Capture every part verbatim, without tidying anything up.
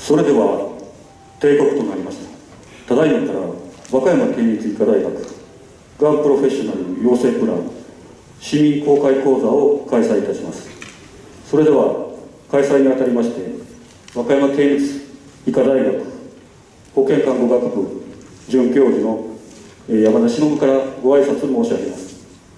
それでは定刻となりました。ただいまから和歌山県立医科大学がんプロフェッショナル養成プラン市民公開講座を開催いたします。それでは開催にあたりまして和歌山県立医科大学保健看護学部准教授の山田忍からご挨拶申し上げます。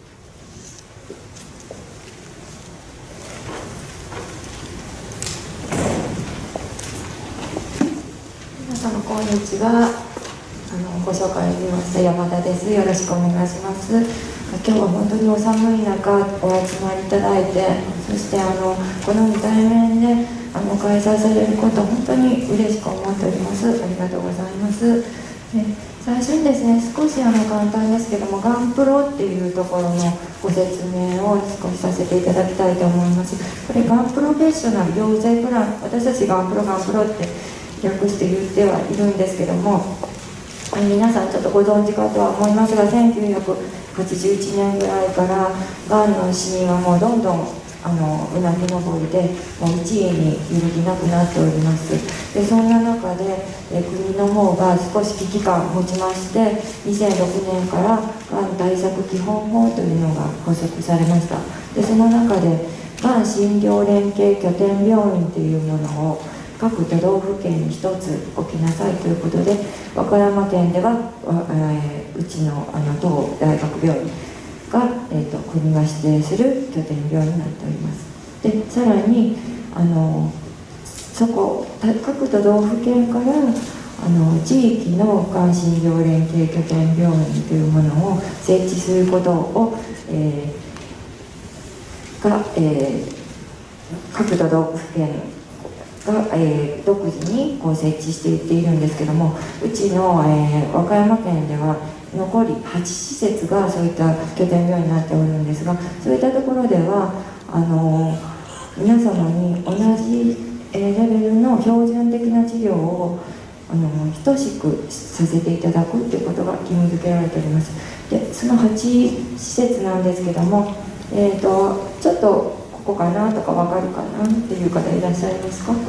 皆様こんにちは。あのご紹介しました山田です。よろしくお願いします。今日は本当にお寒い中お集まりいただいて、そしてあのこの対面であの開催されることを本当に嬉しく思っております。ありがとうございます。え最初にですね、少しあの簡単ですけども、ガンプロっていうところのご説明を少しさせていただきたいと思います。これガンプロフェッショナル養成プラン、私たちガンプロガンプロって略して言ってはいるんですけども、皆さんちょっとご存知かとは思いますが、せんきゅうひゃくはちじゅういちねんぐらいからがんの死因はもうどんどんあのうなぎ登りでもういちいに揺るぎなくなっております。でそんな中でえ国の方が少し危機感を持ちまして、にせんろくねんからがん対策基本法というのが発足されました。でその中でがん診療連携拠点病院というものを各都道府県にひとつ置きなさいということで、和歌山県では、えー、うちのあの当大学病院が、えーと、国が指定する拠点病院になっております。でさらにあのそこ各都道府県からあの地域のがん診療連携拠点病院というものを設置することを、えー、が、えー、各都道府県が、えー、独自にこう設置していっているんですけども、うちの、えー、和歌山県では残りはちしせつがそういった拠点病院になっておるんですが、そういったところではあの皆様に同じ、えー、レベルの標準的な治療をあの等しくさせていただくということが義務付けられております。でそのはちしせつなんですけども、えーと、ちょっとここかなとか分かるかなっていう方いらっしゃいますか？はい、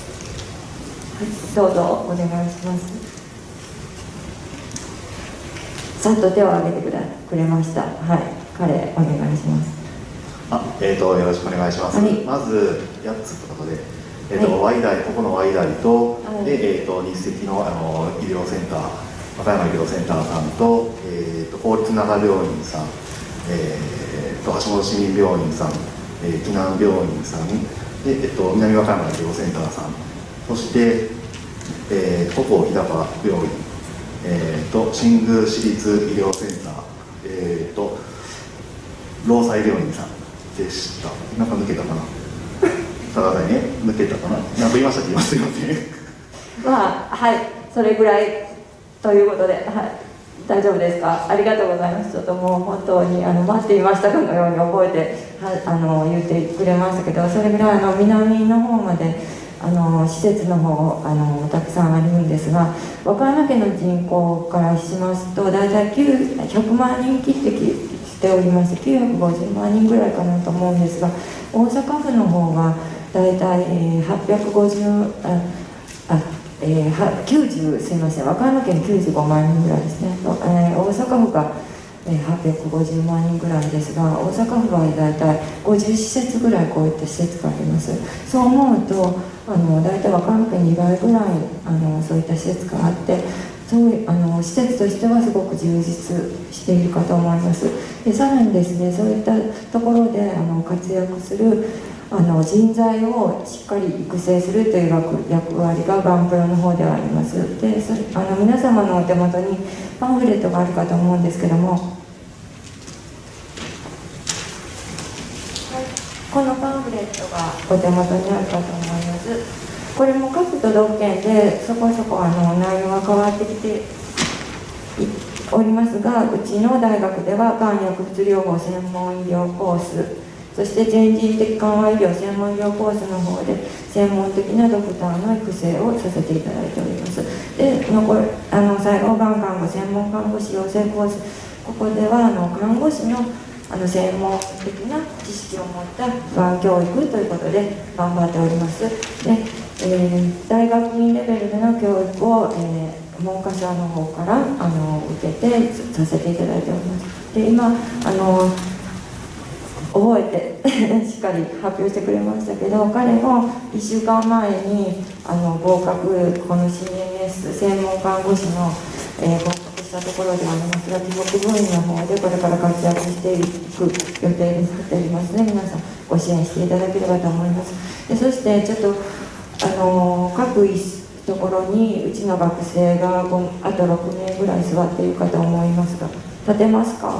どうぞお願いします。さっと手を挙げてくれ、くれました。はい、彼お願いします。 あ、えーとよろしくお願いします。はい、まずやっつということで、えーとはい、ワイダイここのワイダイと、はい、でえーと日赤のあの医療センター和歌山医療センターさんと、えーと公立長病院さん、えーと橋本市民病院さん、えー、紀南病院さんで、えっと、南和歌山医療センターさん、そして、えー、古高日高病院、えー、と新宮市立医療センター、えー、と労災病院さんでした。なんか抜けたかな高台ね、抜けたかな、何と言いましたっけ、すいませんまあはい、それぐらいということで、はい、大丈夫ですか？ありがとうございます。ちょっともう本当にあの待っていましたかのように覚えてはあの言ってくれましたけど、それぐらいあの南の方まであの施設の方あのたくさんあるんですが、和歌山県の人口からしますと大体ひゃくまんにん切ってきておりまして、きゅうひゃくごじゅうまんにんぐらいかなと思うんですが、大阪府の方が大体、えー、はっぴゃくごじゅうああえー、きゅうじゅうすいません和歌山県きゅうじゅうごまんにんぐらいですね、えー、大阪府が、えー、はっぴゃくごじゅうまんにんぐらいですが、大阪府は大体ごじゅっしせつぐらいこういった施設があります。そう思うとあの大体和歌山県にばいぐらいあのそういった施設があって、そういうあの施設としてはすごく充実しているかと思います。でさらにですね、そういったところであの活躍するあの人材をしっかり育成するという役割がガンプロの方ではあります。でそれあの皆様のお手元にパンフレットがあるかと思うんですけども、はい、このパンフレットがお手元にあるかと思います。これも各都道府県でそこそこあの内容が変わってきておりますが、うちの大学ではがん薬物療法専門医療コース、そして全人的緩和医療専門医療コースの方で専門的なドクターの育成をさせていただいております。で残るあの最後がん看護専門看護師養成コース、ここではあの看護師のあの専門的な知識を持ったがん教育ということで頑張っております。で、えー、大学院レベルでの教育を、えー、文科省の方からあの受けてさせていただいております。で、今あの覚えてしっかり発表してくれましたけど、彼もいっしゅうかんまえにあの合格、この シーエムエス 専門看護師の、えー、合格したところでありますが、帰国部員の方でこれから活躍していく予定になっておりますので、皆さんご支援していただければと思います。で、そしてちょっとあの各ところにうちの学生があとろくめいぐらい座っているかと思いますが、立てますか？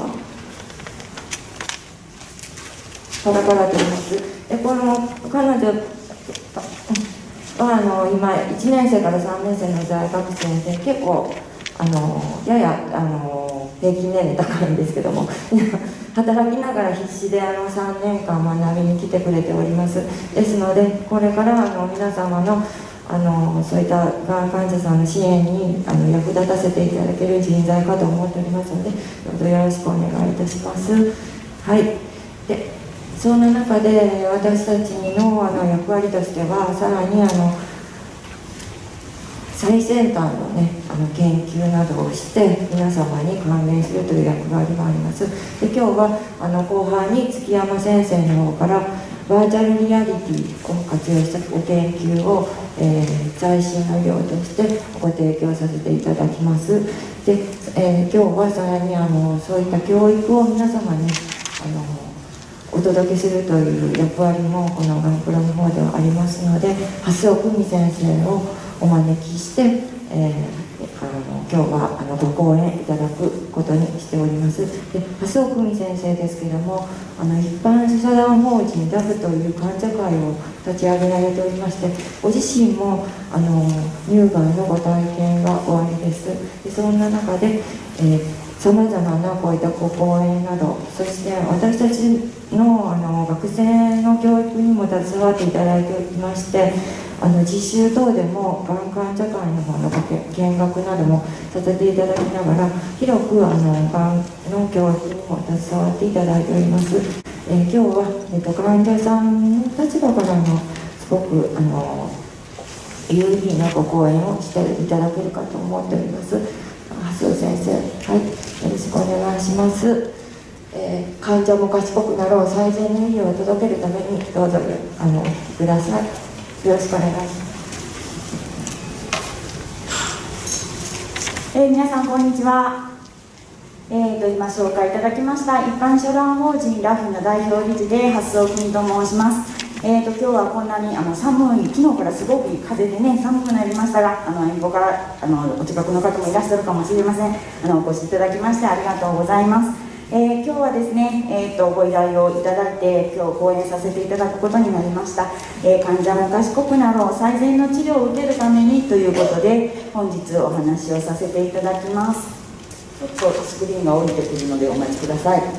パラパラと言います。で、この彼女はあの今いちねんせいからさんねんせいの在学生で、結構あのややあの平均年齢高いんですけども働きながら必死であのさんねんかん学びに来てくれております。ですので、これからあの皆様のあのそういったがん患者さんの支援にあの役立たせていただける人材かと思っておりますので、どうぞよろしくお願いいたします。はい。で、そんな中で私たちのあの役割としては、さらにあの最先端のね、あの研究などをして皆様に還元するという役割もあります。で、今日はあの後半に月山先生の方からバーチャルリアリティを活用したご研究を、えー、最新の医療としてご提供させていただきます。で、えー、今日はさらにあのそういった教育を皆様にあのお届けするという役割もこのガンプロの方ではありますので、蓮尾久美先生をお招きして、えー、あの今日はあのご講演いただくことにしております。で、蓮尾久美先生ですけれども、あの一般社団法人ダフという患者会を立ち上げられておりまして、ご自身もあの乳がんのご体験がおありです。で、そんな中で、えさまざまなこういったご講演など、そして私たち の, あの学生の教育にも携わっていただいておりまして、あの実習等でもがん患者会の方の見学などもさせていただきながら、広くあのがんの教育にも携わっていただいております。えー、今日は、えー、と患者さんの立場からのすごくあの有意義なご講演をしていただけるかと思っております。蓮尾先生、はい、よろしくお願いします。えー、患者も賢くなろう、最善の医療を届けるためにどうぞあのお聞きください。よろしくお願いします。 えー、皆さんこんにちは。えー、と今紹介いただきました一般社団法人ラフの代表理事で蓮尾久美と申します。えー、と今日はこんなにあの寒い、昨日からすごく風でね寒くなりましたが、あの遠方からあのお近くの方もいらっしゃるかもしれません。あのお越しいただきましてありがとうございます。えー、今日はですね、えー、とご依頼をいただいて今日講演させていただくことになりました。えー、患者も賢くなろう、最善の治療を受けるためにということで本日お話をさせていただきます。ちょっとスクリーンが降りてくるのでお待ちください。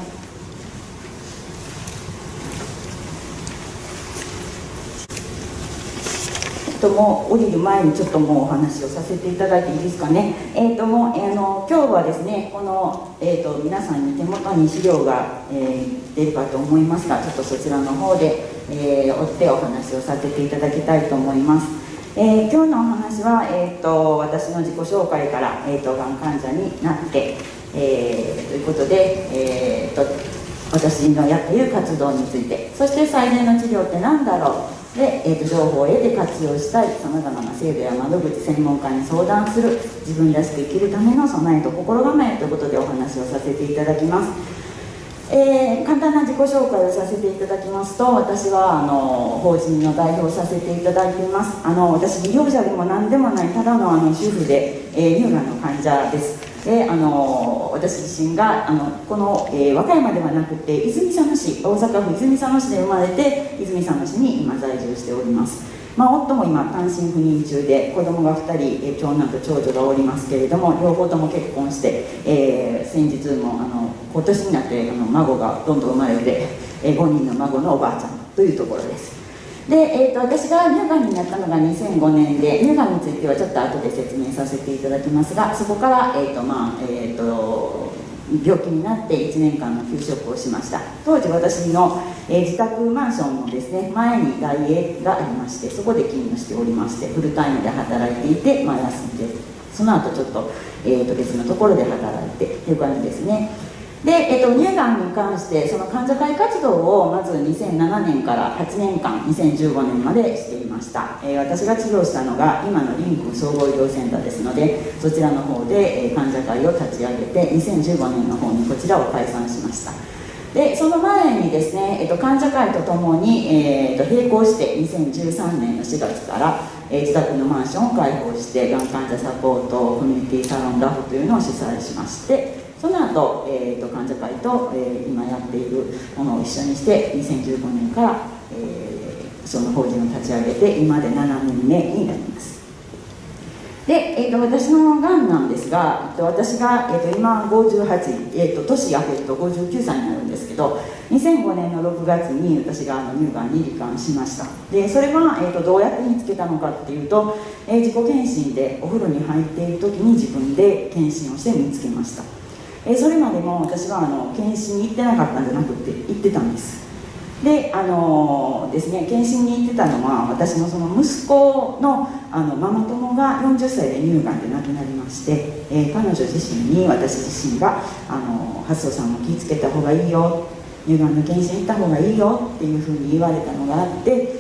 とも降りる前にちょっともうお話をさせていただいていいですかね。えーともう、えー、の今日はですね、この、えー、と皆さんに手元に資料が、えー、出るかと思いますが、ちょっとそちらの方で、えー、追ってお話をさせていただきたいと思います。えー、今日のお話は、えー、と私の自己紹介から、えー、とがん患者になって、えー、ということで、えー、と私のやっている活動について、そして最善の治療って何だろうで、えー、と情報を得て活用したいさまざまな制度や窓口、専門家に相談する、自分らしく生きるための備えと心構えということでお話をさせていただきます。えー、簡単な自己紹介をさせていただきますと、私はあの法人の代表をさせていただいています。あの私医療者でも何でもないただのあの主婦で、えー、乳がんの患者です。であの私自身があのこの、えー、和歌山ではなくて泉佐野市、大阪府泉佐野市で生まれて泉佐野市に今在住しております。まあ、夫も今単身赴任中で子供がふたり、えー、長男と長女がおりますけれども、両方とも結婚して、えー、先日もあの今年になってあの孫がどんどん生まれて、えー、ごにんの孫のおばあちゃんというところです。で、えー、と私が乳がんになったのがにせんごねんで、乳がんについてはちょっと後で説明させていただきますが、そこから、えーとまあえーと病気になっていちねんかんの休職をしました。当時私の、えー、自宅マンションのですね前に大英がありまして、そこで勤務しておりまして、フルタイムで働いていて、まあ、休んで、その後ちょっと、えー、と別のところで働いてという感じですね。で、えー、と乳がんに関してその患者会活動をまずにせんななねんからはちねんかん、にせんじゅうごねんまでしていました。えー、私が治療したのが今のリンク総合医療センターですので、そちらの方で、えー、患者会を立ち上げてにせんじゅうごねんの方にこちらを解散しました。でその前にですね、えー、と患者会とともに、えー、と並行してにせんじゅうさんねんのしがつから、えー、自宅のマンションを開放してがん患者サポートコミュニティサロンラフというのを主催しまして、その後、えー、と患者会と、えー、今やっているものを一緒にしてにせんじゅうごねんから、えー、その法人を立ち上げて今でななねんめになります。で、えー、と私のがんなんですが、えー、と私が、えー、と今ごじゅうはち、えー、と年明けるとごじゅうきゅうさいになるんですけど、にせんごねんのろくがつに私があの乳がんに罹患しました。でそれは、えー、とどうやって見つけたのかっていうと、えー、自己検診でお風呂に入っている時に自分で検診をして見つけました。えー、それまでも私はあの検診に行ってなかったんじゃなくて行ってたんです。であのー、ですね検診に行ってたのは、私のその息子のあのママ友がよんじゅっさいで乳がんで亡くなりまして、えー、彼女自身に私自身があの初尾さんも気をつけた方がいいよ、乳がんの検診行った方がいいよっていうふうに言われたのがあって、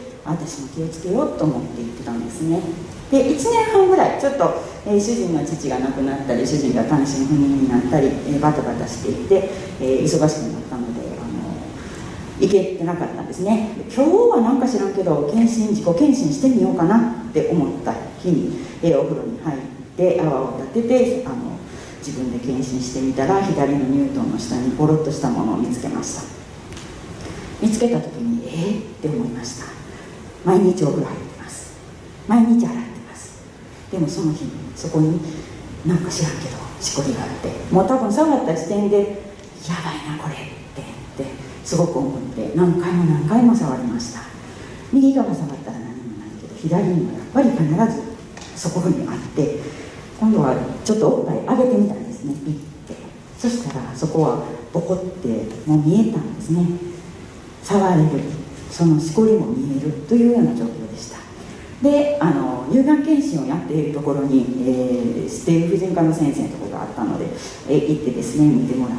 私も気をつけようと思って行ってたんですね。でいちねんはんぐらいちょっと、えー、主人の父が亡くなったり、主人が単身赴任になったり、えー、バタバタしていて、えー、忙しくなったので、あのー、行けてなかったんですね。今日はなんか知らんけど検診自己検診してみようかなって思った日に、えー、お風呂に入って泡を立ててあの自分で検診してみたら、左の乳頭の下にボロッとしたものを見つけました。見つけた時にえー、って思いました。毎日お風呂入ってます、毎日洗ってます。でもその日そこになんか知らんけどしこりがあって、もう多分触った時点でやばいなこれってってすごく思って、何回も何回も触りました。右側触ったら何もないけど、左にもやっぱり必ずそこにあって、今度はちょっとおっぱい上げてみたんですね、ピッて。そしたらそこはボコってもう見えたんですね。触れる、そのしこりも見えるというような状況でした。であの乳がん検診をやっているところに、えー、指定婦人科の先生のところがあったので、えー、行ってですね見てもらって、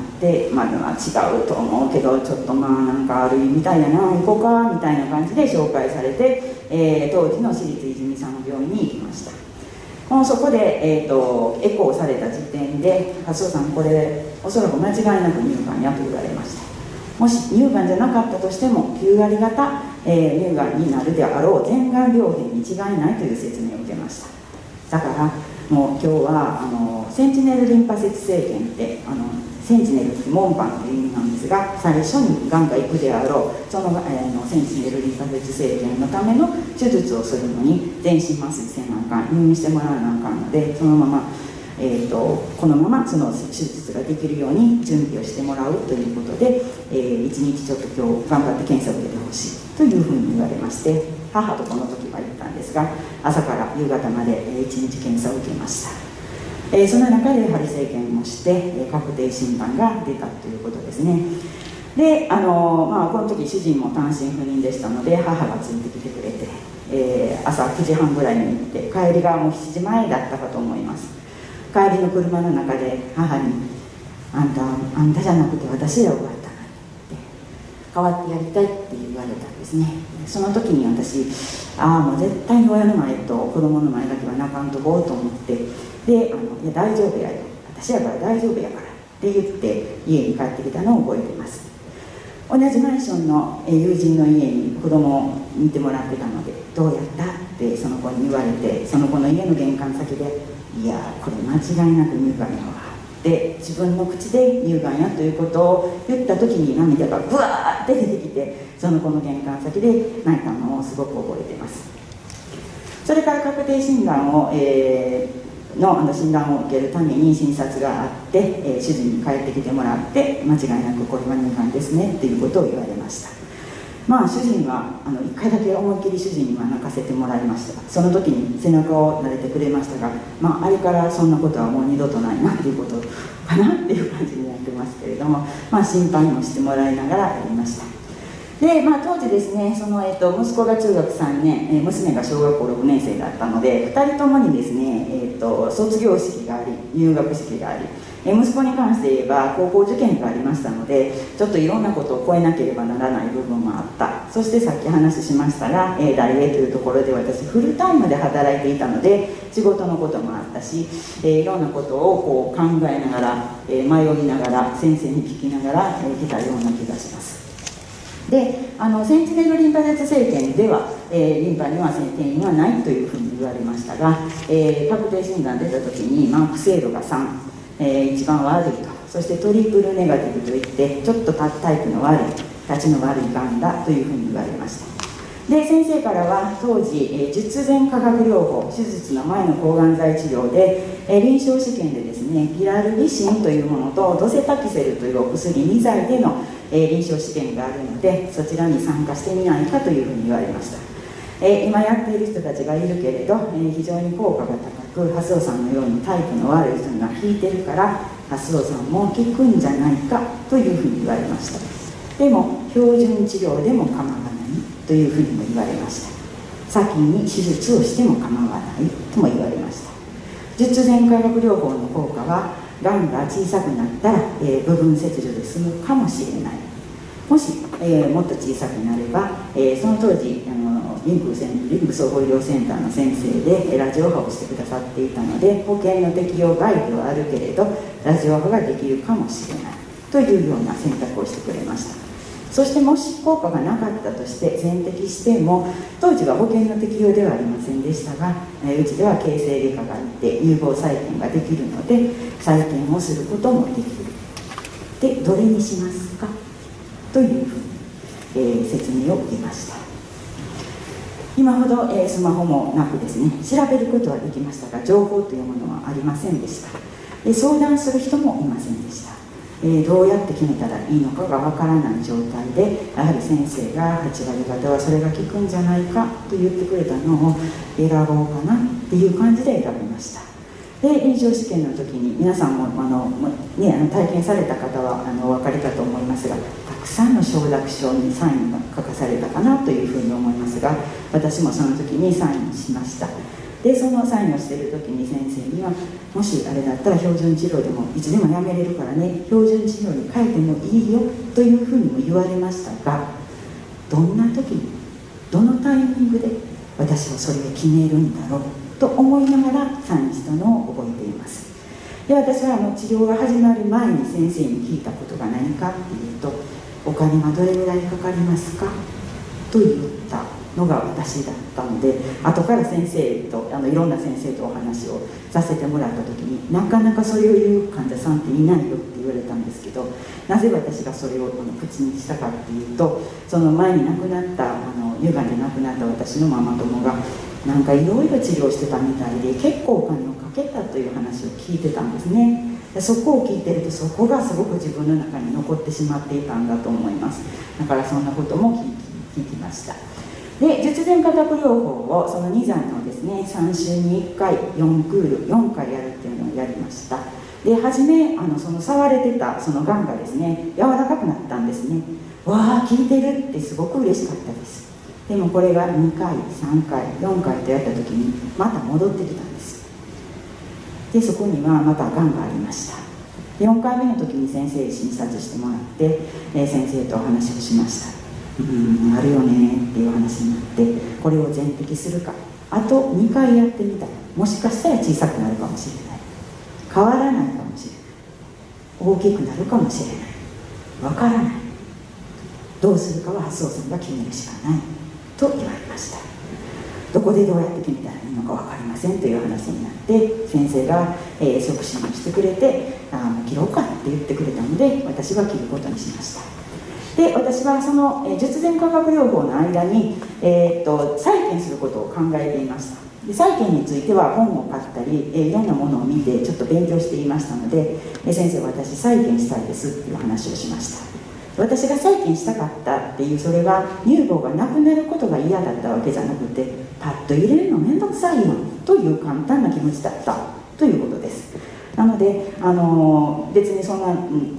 まあ、違うと思うけどちょっとまあなんかあるみたいやな、行こうかみたいな感じで紹介されて、えー、当時の私立泉佐野病院に行きました。このそこで、えー、とエコーされた時点で「初尾さんこれおそらく間違いなく乳がんや」と言われました。もし乳がんじゃなかったとしてもきゅうわりがた、えー、乳がんになるであろう全がん病変に違いないという説明を受けました。だからもう今日はあのセンチネルリンパ節生検ってあのセンチネルって門番という意味なんですが、最初にがんが行くであろうその、えー、のセンチネルリンパ節生検のための手術をするのに全身麻酔せなあかん、入院してもらわなあかんので、そのままえー、とこのままその手術ができるように準備をしてもらうということで、えー、いちにちちょっと今日頑張って検査を受けてほしいというふうに言われまして、母とこの時は行ったんですが、朝から夕方までいちにち検査を受けました。えー、その中で針生検もして、えー、確定診断が出たということですね。であのーまあ、この時主人も単身赴任でしたので母がついてきてくれて、えー、朝くじはんぐらいに行って帰りがもうしちじまえだったかと思います。帰りの車の中で母に「あんたあんたじゃなくて私で終わったのに」って代わってやりたいって言われたんですね。その時に私ああもう絶対に親の前と子供の前だけは泣かんとこうと思って、であのいや大丈夫やよ、私やから大丈夫やからって言って家に帰ってきたのを覚えています。同じマンションの友人の家に子供を見てもらってたので「どうやった?」ってその子に言われて、その子の家の玄関先で「いやこれ間違いなく乳がんやわ」って自分の口で乳がんやということを言った時に涙がブワーって出てきて、その子の玄関先で泣いたのをすごく覚えています。それから確定診断を、えー、の, あの診断を受けるために診察があって、えー、主人に帰ってきてもらって間違いなくこれは乳がんですねっていうことを言われました。 まあ主人はあのいっかいだけ思いっきり主人には泣かせてもらいました。その時に背中を撫でてくれましたが、まあ、あれからそんなことはもう二度とないなっていうことかなっていう感じになってますけれども、まあ、心配もしてもらいながらやりました。で、まあ、当時ですね、その、えっと、息子が中学さんねん、えー、娘が小学校ろくねん生だったので、ふたりともにですね、えっと、卒業式があり入学式があり、えー、息子に関して言えば高校受験がありましたので、ちょっといろんなことを超えなければならない部分もあった。そしてさっき話しましたが、えー、大英というところで私フルタイムで働いていたので、仕事のこともあったし、えー、いろんなことをこう考えながら、えー、迷いながら先生に聞きながら、えー、来たような気がします。で、あのセンチネルリンパ節生検では、えー、リンパには転移はないというふうに言われましたが、えー、確定診断出た時にマーク精度がさん、えー、一番悪いと、そしてトリプルネガティブといってちょっとタイプの悪い立ちの悪いがんだというふうに言われました。で、先生からは当時、えー、術前化学療法、手術の前の抗がん剤治療で、えー、臨床試験でですね、ピラルビシンというものとドセタキセルというお薬に剤での、えー、臨床試験があるので、そちらに参加してみないかというふうに言われました。えー、今やっている人たちがいるけれど、えー、非常に効果が高く、ハスオさんのようにタイプの悪い人が効いてるから、ハスオさんも効くんじゃないかというふうに言われました。でも標準治療でも構わないというふうにも言われました。先に手術をしても構わないとも言われました。術前化学療法の効果は、がんが小さくなったら、えー、部分切除で済むかもしれない。もし、えー、もっと小さくなれば、えー、その当時あのリンプセンリンプ総合医療センターの先生でラジオ波をしてくださっていたので、保険の適用外ではあるけれどラジオ波ができるかもしれないというような選択をしてくれました。そしてもし効果がなかったとして全摘しても、当時は保険の適用ではありませんでしたが、えー、うちでは形成外科がいて融合再建ができるので再建をすることもできる。で、どれにしますかというふうに、えー、説明を受けました。今ほど、えー、スマホもなくですね、調べることはできましたが、情報というものはありませんでした。で、相談する人もいませんでした。えー、どうやって決めたらいいのかがわからない状態で、やはり先生がはち割方はそれが効くんじゃないかと言ってくれたのを選ぼうかなっていう感じで選びました。で、臨床試験の時に皆さんもあの、ね、あの体験された方はあのお分かりかと思いますが、たくさんの承諾書にサインが書かされたかなというふうに思いますが、私もその時にサインしました。で、そのサインをしている時に先生には、もしあれだったら標準治療でもいつでもやめれるからね、標準治療に変えてもいいよというふうにも言われましたが、どんな時にどのタイミングで私はそれを決めるんだろうと思いながらサインしたのを覚えています。で、私はあの治療が始まる前に先生に聞いたことが何かっていうと、お金はどれぐらいかかりますかと言ったのが私だったので、後から先生とあのいろんな先生とお話をさせてもらった時に、なかなかそれを言う患者さんっていないよって言われたんですけど、なぜ私がそれをこの口にしたかっていうと、その前に亡くなったあの乳がんで亡くなった私のママ友がなんかいろいろ治療してたみたいで、結構お金をかけたという話を聞いてたんですね。で、そこを聞いてると、そこがすごく自分の中に残ってしまっていたんだと思います。だからそんなことも聞き、聞きました。で、術前化学療法をそのに剤のですね、さん週にいっかいよんクールよんかいやるっていうのをやりました。で、初めあのその触れてたそのがんがですね、柔らかくなったんですね。わあ、効いてるってすごく嬉しかったです。でもこれがにかいさんかいよんかいとやった時にまた戻ってきたんです。で、そこにはまたがんがありました。よんかいめの時に先生に診察してもらって、えー、先生とお話をしました。うん、あるよねっていう話になって、これを全摘するか、あとにかいやってみたらもしかしたら小さくなるかもしれない、変わらないかもしれない、大きくなるかもしれない、わからない、どうするかは発想さんが決めるしかないと言われました。どこでどうやって決めたらいいのか分かりませんという話になって、先生が、えー、促進をしてくれて、あもう切ろうかって言ってくれたので、私は切ることにしました。で、私はその、えー、術前化学療法の間に、えー、っと再建することを考えていました。で、再建については本を買ったり、えー、いろんなものを見てちょっと勉強していましたので、えー、先生、私再建したいですっていう話をしました。 私が再建したかったっていう、それは乳房がなくなることが嫌だったわけじゃなくて、パッと入れるのめんどくさいよという簡単な気持ちだったということです。なので、あの別にそんな、うん、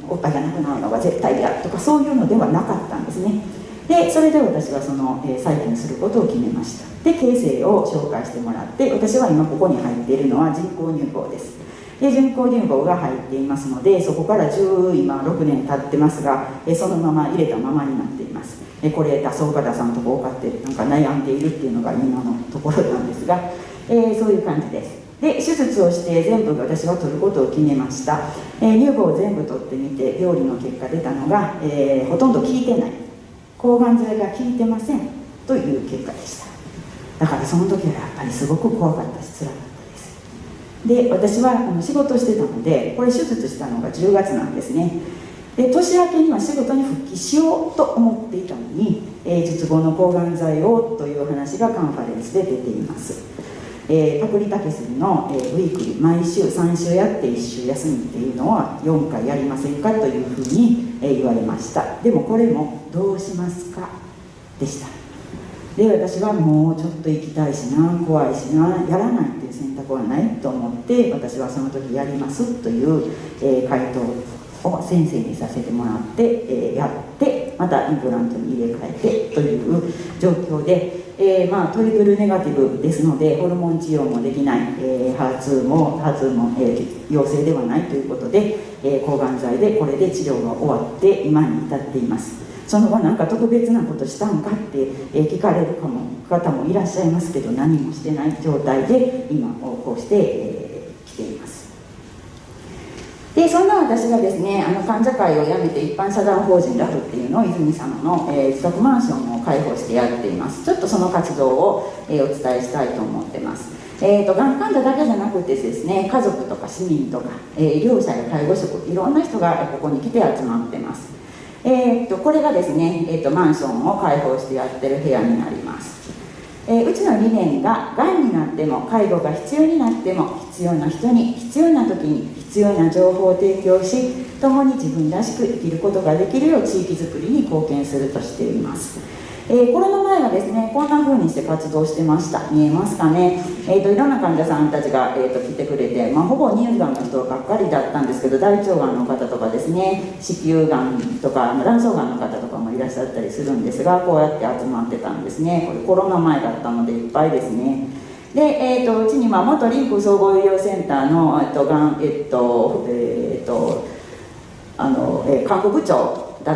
おっぱいがなくなるのが絶対嫌とかそういうのではなかったんですね。でそれで私はその、えー、再建することを決めました。で形成を紹介してもらって、私は今ここに入っているのは人工乳房です。で人工乳房が入っていますので、そこからじゅう今ろくねん経ってますが、えー、そのまま入れたままになっています。でこれ出そうか出さんとこうかってなんか悩んでいるっていうのが今のところなんですが、えー、そういう感じです。で手術をして全部私は取ることを決めました。えー、乳房を全部取ってみて病理の結果出たのが、えー、ほとんど効いてない、抗がん剤が効いてませんという結果でした。だからその時はやっぱりすごく怖かったし辛かったです。で私はあの仕事してたので、これ手術したのがじゅうがつなんですね。で年明けには仕事に復帰しようと思っていたのに、えー、術後の抗がん剤をという話がカンファレンスで出ています。えー、パクリタケスリの、えー、ウィークリー毎週さん週やっていっ週休みっていうのはよんかいやりませんかというふうに、えー、言われました。でもこれもどうしますかでした。で私はもうちょっと行きたいしな、怖いしな、やらないっていう選択はないと思って、私はその時やりますという、えー、回答を先生にさせてもらって、えー、やってまたインプラントに入れ替えてという状況で、えーまあ、トリプルネガティブですのでホルモン治療もできない、えー、ハーツー もハーツー も、えー、陽性ではないということで、えー、抗がん剤でこれで治療が終わって今に至っています。その後何か特別なことしたんかって、えー、聞かれるかも方もいらっしゃいますけど、何もしてない状態で今こうして、えー、来ています。でそんな私がですね、あの患者会を辞めて一般社団法人ラフっていうのを泉様の、えー、自宅マンションを開放してやっています。ちょっとその活動を、えー、お伝えしたいと思ってます。えーと、がん患者だけじゃなくてですね、家族とか市民とか、えー、医療者や介護職、いろんな人がここに来て集まってます。えーと、これがですね、えーと、マンションを開放してやってる部屋になります。えー、うちの理念が、がんになっても介護が必要になっても必要な人に必要な時に必要な情報を提供し、共に自分らしく生きることができるよう地域づくりに貢献するとしています。えー、コロナ前はですね、こんな風にして活動してました。見えますかね。えーと、いろんな患者さんたちが、えーと、来てくれて、まあ、ほぼ乳がんの人ばっかりだったんですけど、大腸がんの方とかですね、子宮がんとか卵巣がんの方とかもいらっしゃったりするんですが、こうやって集まってたんですね。これコロナ前だったのでいっぱいですね。で、えーと、うちには元リンク総合医療センターの、えっとがんえっとえっとあの、えー、看護部長だった、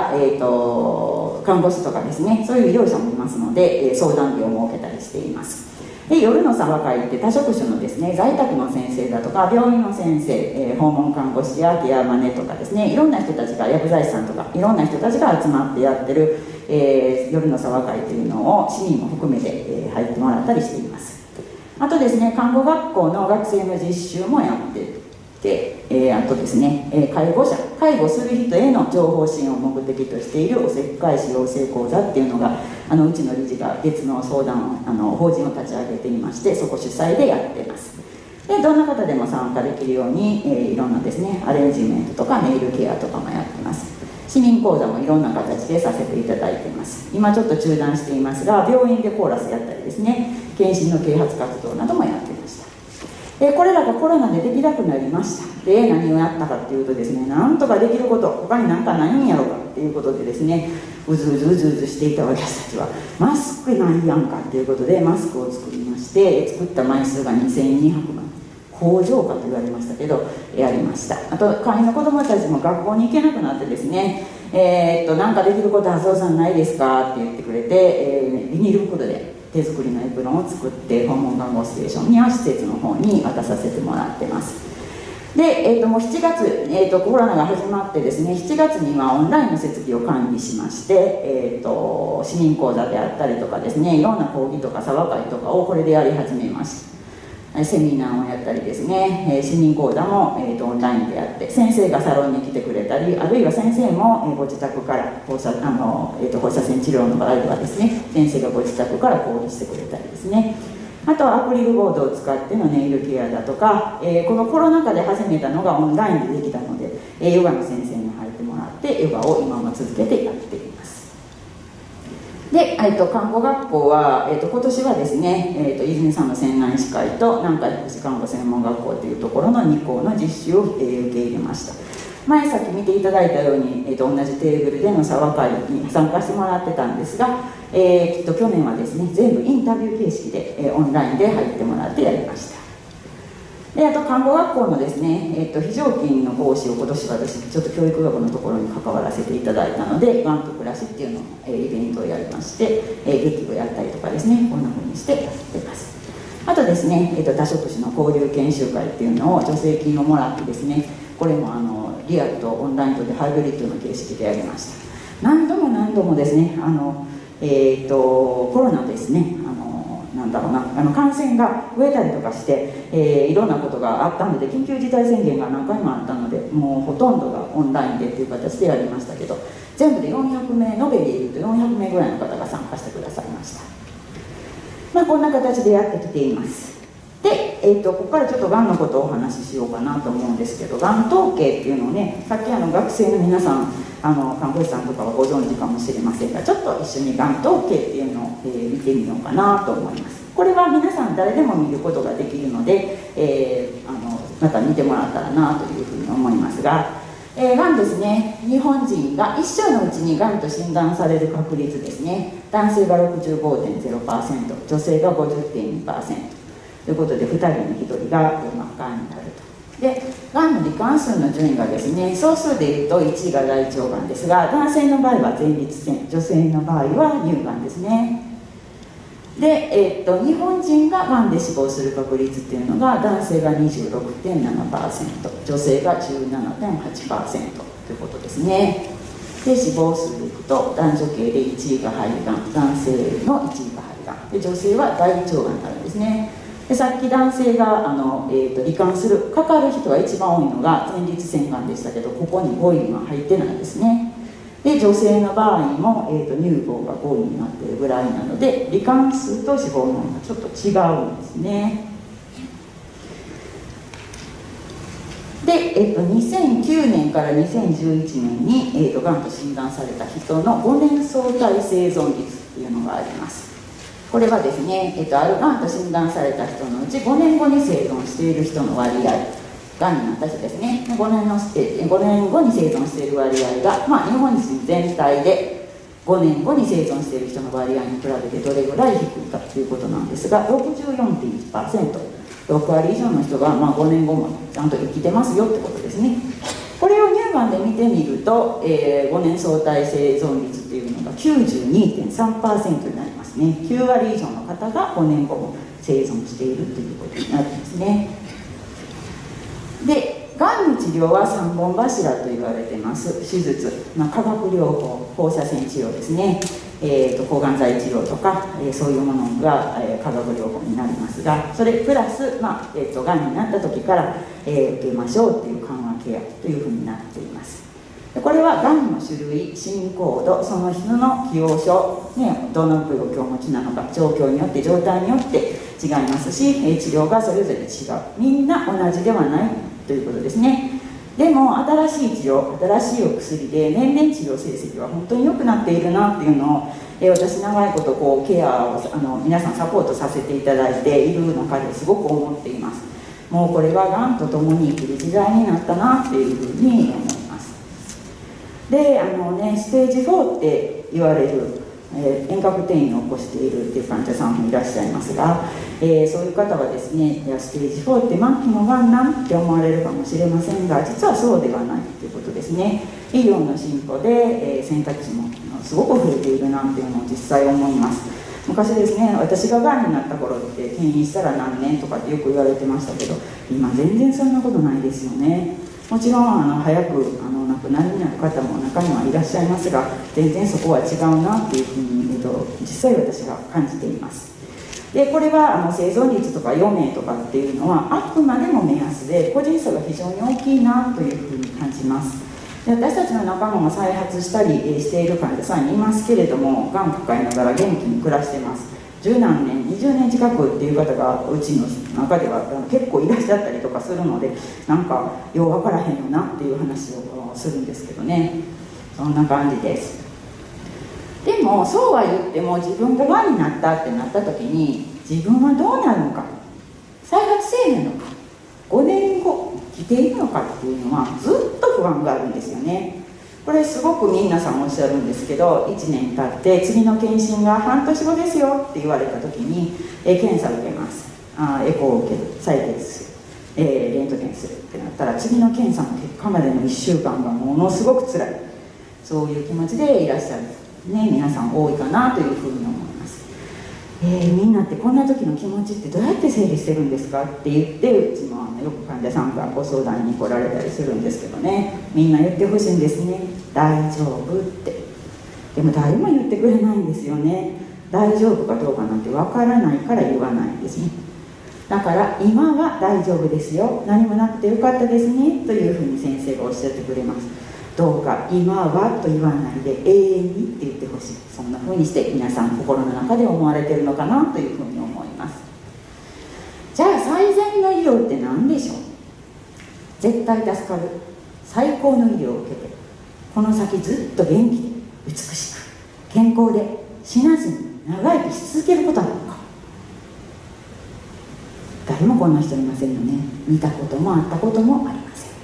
えーと、看護師とかですね、そういう医療者もいますので、えー、相談料を設けたりしています。で夜の茶話会って多職種のですね、在宅の先生だとか病院の先生、えー、訪問看護師やケアマネとかですね、いろんな人たちが、薬剤師さんとかいろんな人たちが集まってやってる、えー、夜の茶話会というのを市民も含めて、えー、入ってもらったりしています。あとですね、看護学校の学生の実習もやってで、えー、あとですね、えー、介護者介護する人への情報支援を目的としているおせっかい師養成講座っていうのが、あのうちの理事が別の相談をあの法人を立ち上げていまして、そこ主催でやっています。でどんな方でも参加できるように、えー、いろんなですねアレンジメントとかネイルケアとかもやっています。市民講座もいろんな形でさせていただいています。今ちょっと中断していますが、病院でコーラスやったりですね、検診の啓発活動などもやっていました。でこれらがコロナでできなくなりました。で何をやったかっていうとですね、なんとかできること他に何かないんやろうかっていうことでですね、うずうずうずうずしていた私たちはマスクないやんかっていうことでマスクを作りまして、作った枚数がにせんにひゃくまん、工場かと言われましたけどやりました。あと会員の子どもたちも学校に行けなくなってですね、えー、っと何かできることはそうさんないですかって言ってくれて、えー、ビニール袋で手作りのエプロンを作って訪問看護ステーションや施設の方に渡させてもらってます。で、えー、ともうしちがつ、えー、とコロナが始まってですね、しちがつにはオンラインの設備を管理しまして、えー、と市民講座であったりとかですね、いろんな講義とか茶話会とかをこれでやり始めました。セミナーをやったりですね、えー、市民講座も、えー、とオンラインでやって、先生がサロンに来てくれたり、あるいは先生も、えー、ご自宅から放射、あの、えー、と放射線治療の場合ではですね、先生がご自宅から講義してくれたりですね、あとはアクリルボードを使ってのネイルケアだとか、えー、このコロナ禍で始めたのがオンラインでできたので、えー、ヨガの先生に入ってもらってってヨガを今も続けてやっています。で、えっと、看護学校は、えっと、今年はですね、えっと、泉さんの専難医師会と南海福祉看護専門学校というところのに校の実習を、えー、受け入れました。前さっき見ていただいたように、えっと、同じテーブルでの茶話会に参加してもらってたんですが、えー、きっと去年はですね全部インタビュー形式で、えー、オンラインで入ってもらってやりました。であと看護学校のですね、えー、と非常勤の講師を今年私ちょっと教育学のところに関わらせていただいたのでがんと暮らしっていうのを、えー、イベントをやりまして、えー、劇をやったりとかですねこんな風にしてやってます。あとですね、えー、と多職種の交流研修会っていうのを助成金をもらってですねこれもあのリアルとオンラインとでハイブリッドの形式でやりました。何度も何度もですねあの、えー、とコロナですねあのなんだろうなあの感染が増えたりとかして、えー、いろんなことがあったので緊急事態宣言が何回もあったのでもうほとんどがオンラインでっていう形でやりましたけど全部でよんひゃくめい延べでいうとよんひゃくめいぐらいの方が参加してくださいました。まあこんな形でやってきています。で、えー、とここからちょっとがんのことをお話ししようかなと思うんですけどがん統計っていうのをねさっきあの学生の皆さんあの看護師さんとかはご存知かもしれませんがちょっと一緒にがん統計っていうのを、えー、見てみようかなと思います。これは皆さん誰でも見ることができるので、えー、あのまた見てもらったらなというふうに思いますが、えー、がんですね日本人が一生のうちにがんと診断される確率ですね男性が ろくじゅうごてんゼロパーセント 女性が ごじゅってんにパーセントということでふたりにひとりががんになると。でがんの罹患数の順位がですね総数でいうといちいが大腸がんですが男性の場合は前立腺女性の場合は乳がんですね。で、えー、っと日本人ががんで死亡する確率っていうのが男性が にじゅうろくてんななパーセント 女性が じゅうななてんはちパーセント ということですね。で死亡数でいくと男女系でいちいが肺がん男性のいちいが肺がんで女性は大腸がんになるんですね。でさっき男性があの、えー、と罹患するかかる人が一番多いのが前立腺がんでしたけどここにごいは入ってないですね。で女性の場合も、えー、と乳房がごいになっているぐらいなので罹患数と死亡の方がちょっと違うんですね。で、えー、とにせんきゅうねんからにせんじゅういちねんに、えー、とがんと診断された人のごねん相対生存率っていうのがあります。これはですね、えっと、あるがんと診断された人のうちごねんごに生存している人の割合がんになった人ですね 5, 年のごねんごに生存している割合が、まあ、日本人全体でごねんごに生存している人の割合に比べてどれぐらい低いかということなんですが ろくじゅうよんてんいちパーセント ろくわり以上の人が、まあ、ごねんごもちゃんと生きてますよってことですね。これを乳がんで見てみると、えー、ごねん相対生存率っていうのが きゅうじゅうにてんさんパーセント になりますね。きゅうわり以上の方がごねんごも生存しているということになるんですね。でがんの治療はさんぼん柱と言われてます。手術、まあ、化学療法放射線治療ですね、えー、と抗がん剤治療とか、えー、そういうものが、えー、化学療法になりますがそれプラス、まあえー、とがんになった時から、えー、受けましょうという緩和ケアというふうになっています。これはがんの種類、進行度、その人の既往症、ね、どの病気をお持ちなのか状況によって状態によって違いますし治療がそれぞれ違うみんな同じではないということですね。でも新しい治療新しいお薬で年々治療成績は本当に良くなっているなっていうのを、え私長いことこうケアをあの皆さんサポートさせていただいている中ですごく思っています。もうこれはがんと共に生きる時代になったなっていうふうに思います。であのねステージフォーって言われる、えー、遠隔転移を起こしているっていう患者さんもいらっしゃいますが、えー、そういう方はですねいやステージフォーって末期のがんなんって思われるかもしれませんが実はそうではないということですね。医療の進歩で、えー、選択肢もすごく増えているなっていうのを実際思います。昔ですね私ががんになった頃って転移したら何年とかってよく言われてましたけど今全然そんなことないですよね。もちろんあの早くあの亡くなりになる方も中にはいらっしゃいますが全然そこは違うなっていうふうに、えっと、実際私が感じています。でこれはあの生存率とか余命とかっていうのはあくまでも目安で個人差が非常に大きいなというふうに感じます。で私たちの仲間も再発したりしている患者さんいますけれどもがん抱えながら元気に暮らしてます。十何年にじゅうねん近くっていう方がうちの中では結構いらっしゃったりとかするのでなんかよう分からへんよなっていう話をするんですけどね。 そんな感じです。でもそうは言っても、自分ががんになったってなった時に自分はどうなるのか、再発せえへんのか、ごねんご生きているのかっていうのはずっと不安があるんですよね。これすごく皆さんおっしゃるんですけど、いちねん経って次の検診が半年後ですよって言われた時に、え検査を受けます、あエコーを受ける、採血する、えー、レントゲンするってなったら、次の検査の結果までのいっしゅうかんがものすごく辛い、そういう気持ちでいらっしゃるね、皆さん多いかなというふうに思います。えー、みんなってこんな時の気持ちってどうやって整理してるんですかって言って、うちもあのよく患者さんがご相談に来られたりするんですけどね、みんな言ってほしいんですね、大丈夫って。でも誰も言ってくれないんですよね。大丈夫かどうかなんてわからないから言わないんですね。だから今は大丈夫ですよ、何もなくてよかったですねというふうに先生がおっしゃってくれます。どうか今はと言わないで永遠にって言ってほしい、そんなふうにして皆さん心の中で思われているのかなというふうに思います。じゃあ最善の医療って何でしょう。絶対助かる最高の医療を受けて、この先ずっと元気で美しく健康で死なずに長生きし続けることなのか。誰もこんな人いませんよね。見たこともあったこともありません。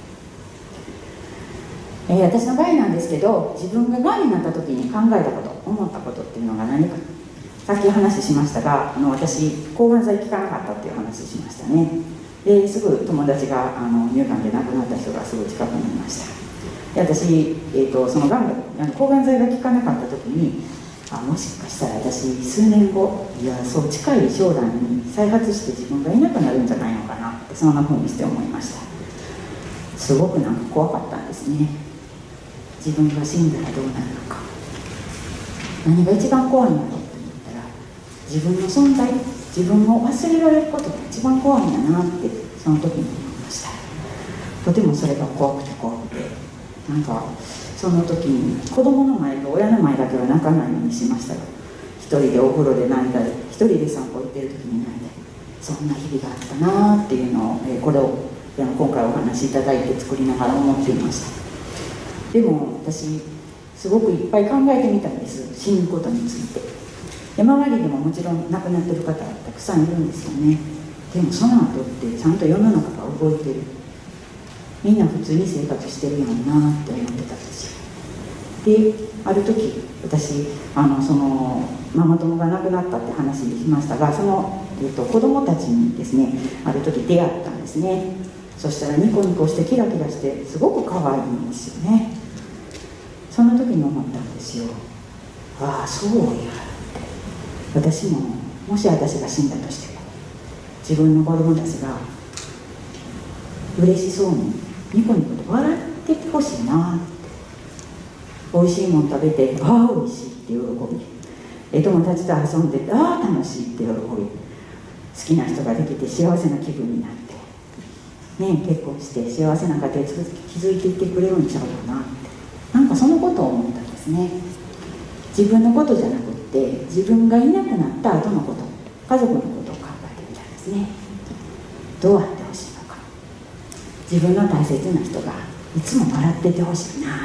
えー、私の場合なんですけど、自分ががんになった時に考えたこと、思ったことっていうのが何か、さっき話しましたが、あの私抗がん剤効かなかったっていう話しましたね。ですぐ友達があの乳がんで亡くなった人がすぐ近くにいました。で私、えー、とそのがんがあの抗がん剤が効かなかった時に、あもしかしたら私数年後、いやそう近い将来に再発して自分がいなくなるんじゃないのかなって、そんなふうにして思いました。すごくなんか怖かったんですね。自分が死んだらどうなるのか、何が一番怖いんだろうと思ったら、自分の存在、自分を忘れられることが一番怖いんだなってその時に思いました。とてもそれが怖くて怖くて、なんかその時に子供の前と親の前だけは泣かないようにしましたが、一人でお風呂で泣いたり、一人で散歩行ってる時に泣いたり、そんな日々があったなっていうのを、えー、これを今回お話しいただいて作りながら思っていました。でも私すごくいっぱい考えてみたんです、死ぬことについて。で周りでももちろん亡くなってる方はたくさんいるんですよね。でもその後ってちゃんと世の中が動いてる、みんな普通に生活してるよなって思ってたんですよ。である時私あのそのママ友が亡くなったって話しましたが、その、えっと、子供たちにですねある時出会ったんですね。そしたらニコニコしてキラキラしてすごく可愛いんですよね。その時に思ったんですよ。ああそうや、私ももし私が死んだとしても自分の子供たちが嬉しそうにニコニコと笑っててほしいなって。美味しいもの食べてああ美味しいって喜び、え友達と遊んでああ楽しいって喜び、好きな人ができて幸せな気分になって、ね、結婚して幸せな家庭築いていってくれるんちゃうかなって、なんかそのことを思ったんですね。自分のことじゃなくって自分がいなくなった後のこと、家族のことを考えてみたんですね。どうあってほしいのか、自分の大切な人がいつも笑っててほしいなって、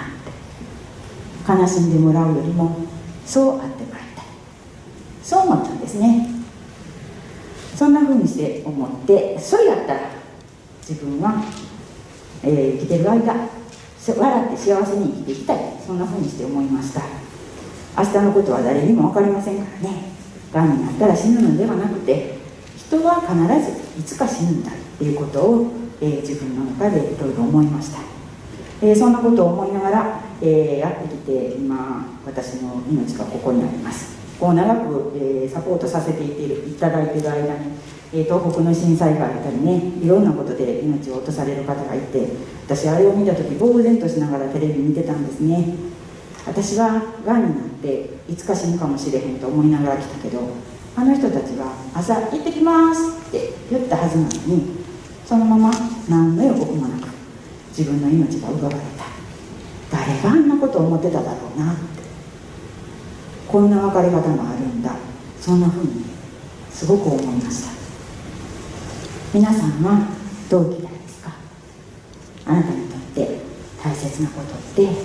悲しんでもらうよりもそうあってもらいたい、そう思ったんですね。そんなふうにして思って、それやったら自分は、えー、生きてる間笑って幸せに生きていきたい、そんなふうにして思いました。明日のことは誰にも分かりませんからね。がんになったら死ぬのではなくて、人は必ずいつか死ぬんだっていうことを、えー、自分の中でいろいろ思いました。えー、そんなことを思いながら、えー、やってきて、今私の命がここにあります。こう長く、えー、サポートさせていただいている間に、えー、東北の震災があったりね、いろんなことで命を落とされる方がいて、私あれを見た時呆然としながらテレビ見てたんですね。私はがんになっていつか死ぬかもしれへんと思いながら来たけど、あの人たちは朝「行ってきます」って言ったはずなのに、そのまま何の予告もなく自分の命が奪われた。誰があんなことを思ってただろうなって、こんな別れ方もあるんだ、そんなふうにすごく思いました。皆さんはどう生きたいですか？あなたにとって大切なことって何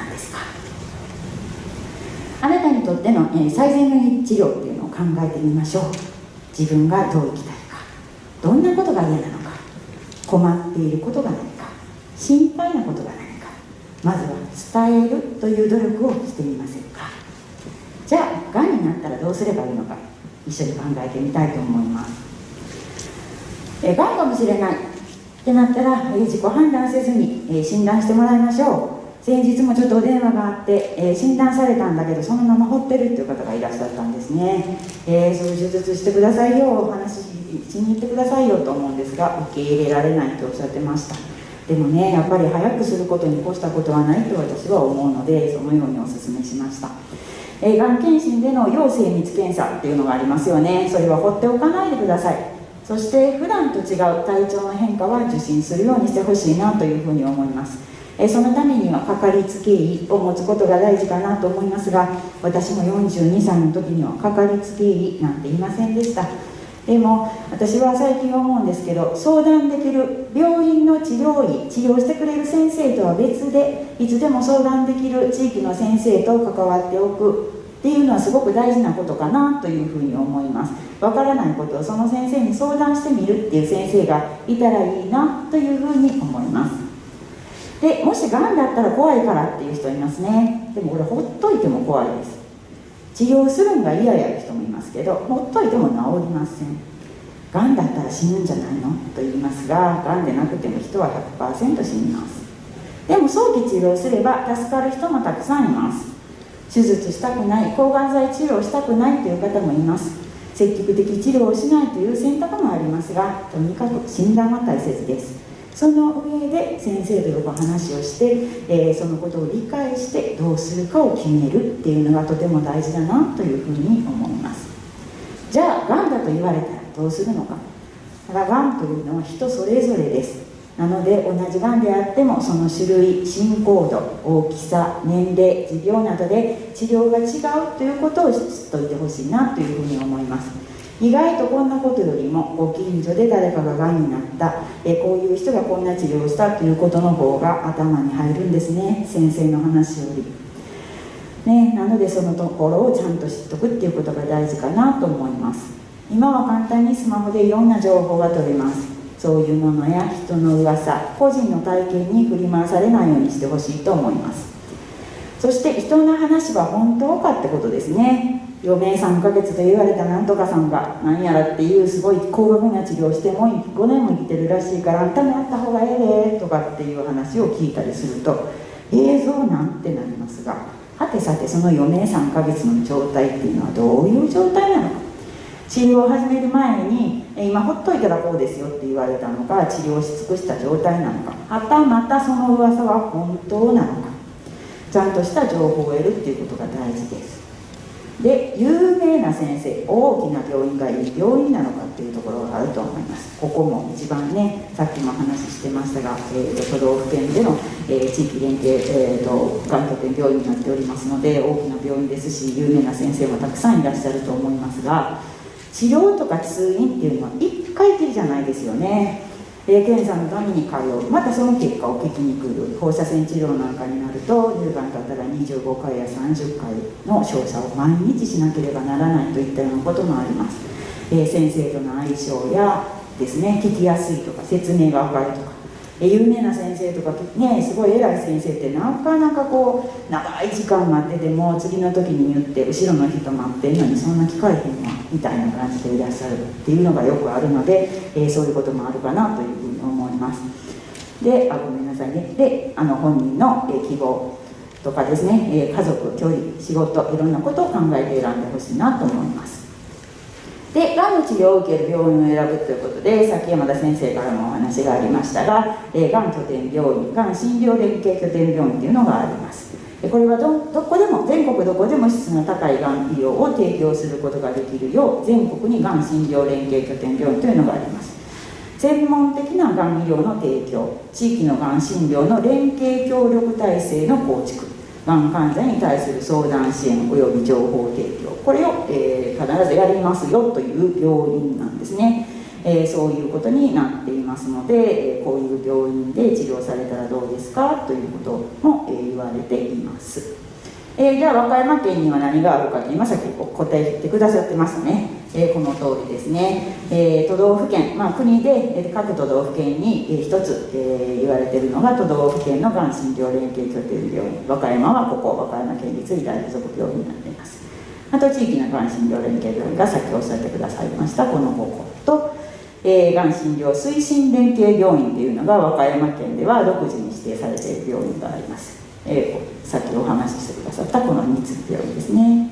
なんですか？あなたにとっての、えー、最善の治療っていうのを考えてみましょう。自分がどう生きたいか、どんなことが嫌なのか、困っていることが何か、心配なことが何か、まずは伝えるという努力をしてみませんか？じゃあ、がんになったらどうすればいいのか、一緒に考えてみたいと思います。えー、がんかもしれないってなったら、えー、自己判断せずに、えー、診断してもらいましょう。先日もちょっとお電話があって、えー、診断されたんだけどそのまま放ってるっていう方がいらっしゃったんですね。えー、そういう手術してくださいよ、お話ししに行ってくださいよと思うんですが、受け入れられないとおっしゃってました。でもね、やっぱり早くすることに越したことはないと私は思うので、そのようにお勧めしました。えー、がん検診での要精密検査っていうのがありますよね。それは放っておかないでください。そして普段と違う体調の変化は受診するようにしてほしいなというふうに思います。えそのためにはかかりつけ医を持つことが大事かなと思いますが、私もよんじゅうにさいの時にはかかりつけ医なんていませんでした。でも私は最近思うんですけど、相談できる病院の治療医、治療してくれる先生とは別で、いつでも相談できる地域の先生と関わっておくっていうのはすごく大事なことかなというふうに思います。わからないことをその先生に相談してみるっていう先生がいたらいいなというふうに思います。でもしがんだったら怖いからっていう人いますね。でもこれほっといても怖いです。治療するんが嫌やる人もいますけど、ほっといても治りません。がんだったら死ぬんじゃないのと言いますが、がんでなくても人は ひゃくパーセント 死にます。でも早期治療すれば助かる人もたくさんいます。手術したくない、抗がん剤治療したくないという方もいます。積極的治療をしないという選択もありますが、とにかく診断は大切です。その上で先生とよく話をして、えー、そのことを理解してどうするかを決めるっていうのがとても大事だなというふうに思います。じゃあがんだと言われたらどうするのか。ただがんというのは人それぞれです。なので同じがんであってもその種類、進行度、大きさ、年齢、持病などで治療が違うということを知っておいてほしいなというふうに思います。意外とこんなことよりもご近所で誰かががんになった、えこういう人がこんな治療をしたということの方が頭に入るんですね、先生の話より、ね、なのでそのところをちゃんと知っておくっていうことが大事かなと思います。今は簡単にスマホでいろんな情報が取れます。そういうものや人の噂、個人の体験に振り回されないようにしてほしいと思います。そして人の話は本当かってことですね。余命さんかげつと言われたなんとかさんが何やらっていうすごい高額な治療をしてもごねんも生きてるらしいからあんたもやった方がええでとかっていう話を聞いたりすると、映像なんてなりますが、はてさてその余命さんかげつの状態っていうのはどういう状態なのか。治療を始める前に今ほっといたらこうですよって言われたのか、治療し尽くした状態なのか、はたまたその噂は本当なのか、ちゃんとした情報を得るっていうことが大事です。で、有名な先生、大きな病院がいい病院なのかっていうところがあると思います。ここも一番ね、さっきも話してましたが、えー、と都道府県での、えー、地域連携、えー、とがん拠点病院になっておりますので、大きな病院ですし有名な先生もたくさんいらっしゃると思いますが、治療とか通院っていうのはいっかいきりじゃないですよね。えー、検査のために通う、またその結果を聞きに来る、放射線治療なんかになると乳がんだったらにじゅうごかいやさんじゅっかいの照射を毎日しなければならないといったようなこともあります。えー、先生との相性やですね、聞きやすいとか説明が分かるとか、えー、有名な先生とかね、すごい偉い先生ってなかなかこう長い時間待ってても次の時に言って後ろの人待ってんのにそんな聞かれへんわみたいな感じでいらっしゃるっていうのがよくあるので、えー、そういうこともあるかなというふうに思います。で、あ、ごめんなさいね。で、あの本人の、えー、希望とかですね、えー、家族、距離、仕事、いろんなことを考えて選んでほしいなと思います。で、がんの治療を受ける病院を選ぶということで、さっき山田先生からもお話がありましたが、えー、がん拠点病院、がん診療連携拠点病院というのがあります。これは ど, どこでも全国どこでも質の高いがん医療を提供することができるよう、全国にがん診療連携拠点病院というのがあります。専門的ながん医療の提供、地域のがん診療の連携協力体制の構築、がん患者に対する相談支援および情報提供、これを、えー、必ずやりますよという病院なんですね。 えー、そういうことになっていますので、えー、こういう病院で治療されたらどうですかということも、えー、言われています。えー、じゃあ和歌山県には何があるかと今さっき答えてくださってましたね。えー、この通りですね、えー、都道府県、まあ、国で、えー、各都道府県に、えー、一つ、えー、言われているのが都道府県のがん診療連携拠点病院、和歌山はここ和歌山県立医大附属病院になっています。あと地域のがん診療連携病院がさっきおっしゃってくださいましたこのこことえー、がん診療推進連携病院というのが和歌山県では独自に指定されている病院があります。えー、さっきお話ししてくださったこのみっつの病院ですね。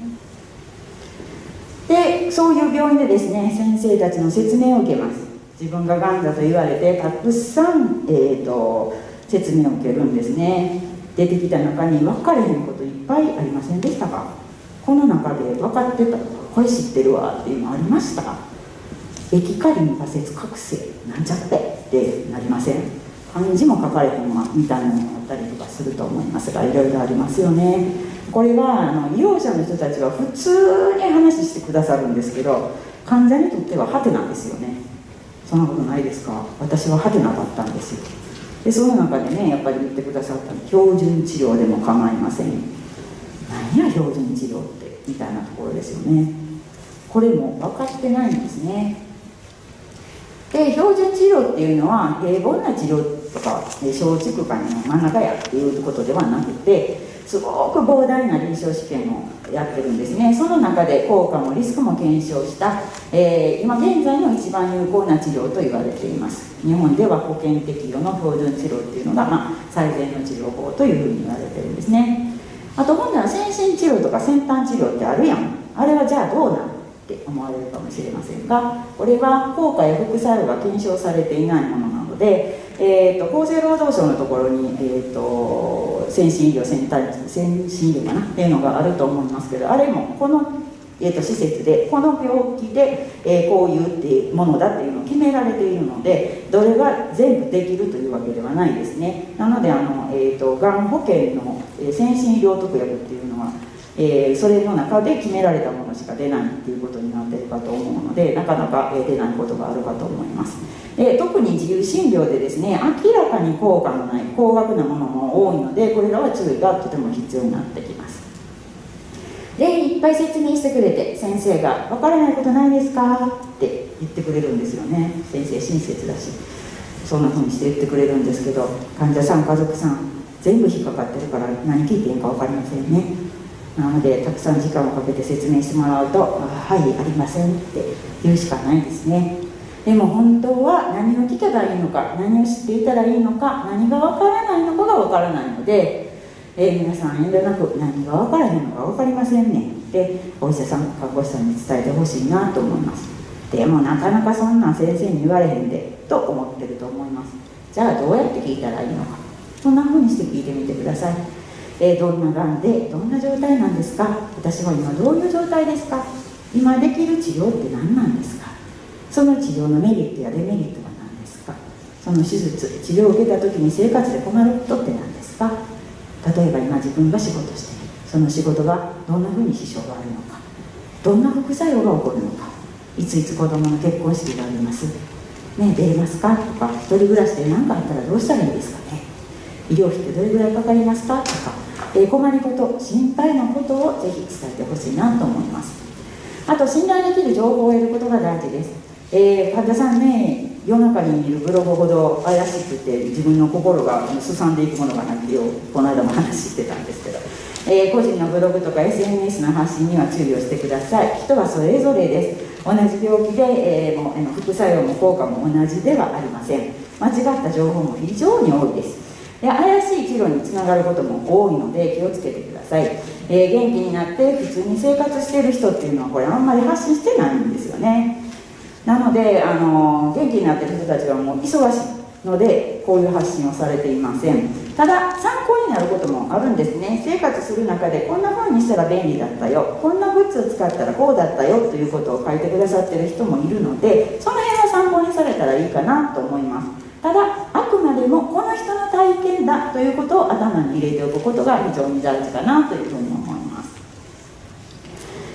で、そういう病院でですね、先生たちの説明を受けます。自分ががんだと言われてたくさん、えー、と説明を受けるんですね。出てきた中に分かれへんこといっぱいありませんでしたか？この中で分かってたとか、これ知ってるわっていうのありました？エキカリン仮説覚醒なんちゃってってなりません？漢字も書かれへんわみたいなのがあったりとかすると思いますが、いろいろありますよね。これはあの医療者の人たちは普通に話してくださるんですけど、患者にとってはハテナですよね。そんなことないですか？私はハテナだったんですよ。でその中でね、やっぱり言ってくださったの標準治療でも構いません。何や標準治療ってみたいなところですよね。これも分かってないんですね。で標準治療っていうのは平凡な治療とか小畜科の真ん中やっていうことではなくて、すごく膨大な臨床試験をやってるんですね。その中で効果もリスクも検証した、えー、今現在の一番有効な治療と言われています。日本では保険適用の標準治療っていうのが、まあ、最善の治療法というふうに言われてるんですね。あと今度は先進治療とか先端治療ってあるやん、あれはじゃあどうなんって思われるかもしれませんが、これは効果や副作用が検証されていないものなので、えー、と厚生労働省のところに、えー、と先進医療先端先進医療かなっていうのがあると思いますけど、あれもこの、えー、と施設でこの病気で、えー、こういうっていうものだっていうのを決められているので、どれが全部できるというわけではないですね。なのであの、えー、とがん保険の、えー、先進医療特約っていうのはえー、それの中で決められたものしか出ないっていうことになっているかと思うので、なかなか、えー、出ないことがあるかと思います。で特に自由診療でですね、明らかに効果のない高額なものも多いので、これらは注意がとても必要になってきます。でいっぱい説明してくれて、先生が「分からないことないですか?」って言ってくれるんですよね。先生親切だしそんな風にして言ってくれるんですけど、患者さん家族さん全部引っかかってるから何聞いていいか分かりませんね。なのでたくさん時間をかけて説明してもらうと「はいありません」って言うしかないですね。でも本当は何を聞けばいいのか、何を知っていたらいいのか、何がわからないのかがわからないので、えー、皆さん遠慮なく何がわからへんのかわかりませんねってお医者さん看護師さんに伝えてほしいなと思います。でもなかなかそんなん先生に言われへんでと思ってると思います。じゃあどうやって聞いたらいいのか、そんな風にして聞いてみてください。えー、どんながんでどんな状態なんですか、私は今どういう状態ですか、今できる治療って何なんですか、その治療のメリットやデメリットは何ですか、その手術治療を受けた時に生活で困ることって何ですか、例えば今自分が仕事している、その仕事がどんなふうに支障があるのか、どんな副作用が起こるのか、いついつ子供の結婚式がありますね、出れますかとか、一人暮らしで何かあったらどうしたらいいですかね、医療費ってどれぐらいかかりますかとか、えー、困りごと、心配なことをぜひ伝えてほしいなと思います。あと信頼できる情報を得ることが大事です。えー、患者さんね、世の中にいるブログほど怪しくて自分の心がすさんでいくものがないってよこの間も話してたんですけど、えー、個人のブログとか エスエヌエス の発信には注意をしてください。人はそれぞれです。同じ病気で、えー、もう副作用も効果も同じではありません。間違った情報も非常に多いです。で怪しい治療につながることも多いので気をつけてください。えー、元気になって普通に生活している人っていうのはこれあんまり発信してないんですよね。なので、あのー、元気になっている人たちはもう忙しいのでこういう発信をされていません。ただ参考になることもあるんですね。生活する中でこんな風にしたら便利だったよ、こんなグッズを使ったらこうだったよということを書いてくださっている人もいるので、その辺は参考にされたらいいかなと思います。ただあくまでもこの人の体験だということを頭に入れておくことが非常に大事かなというふうに思います。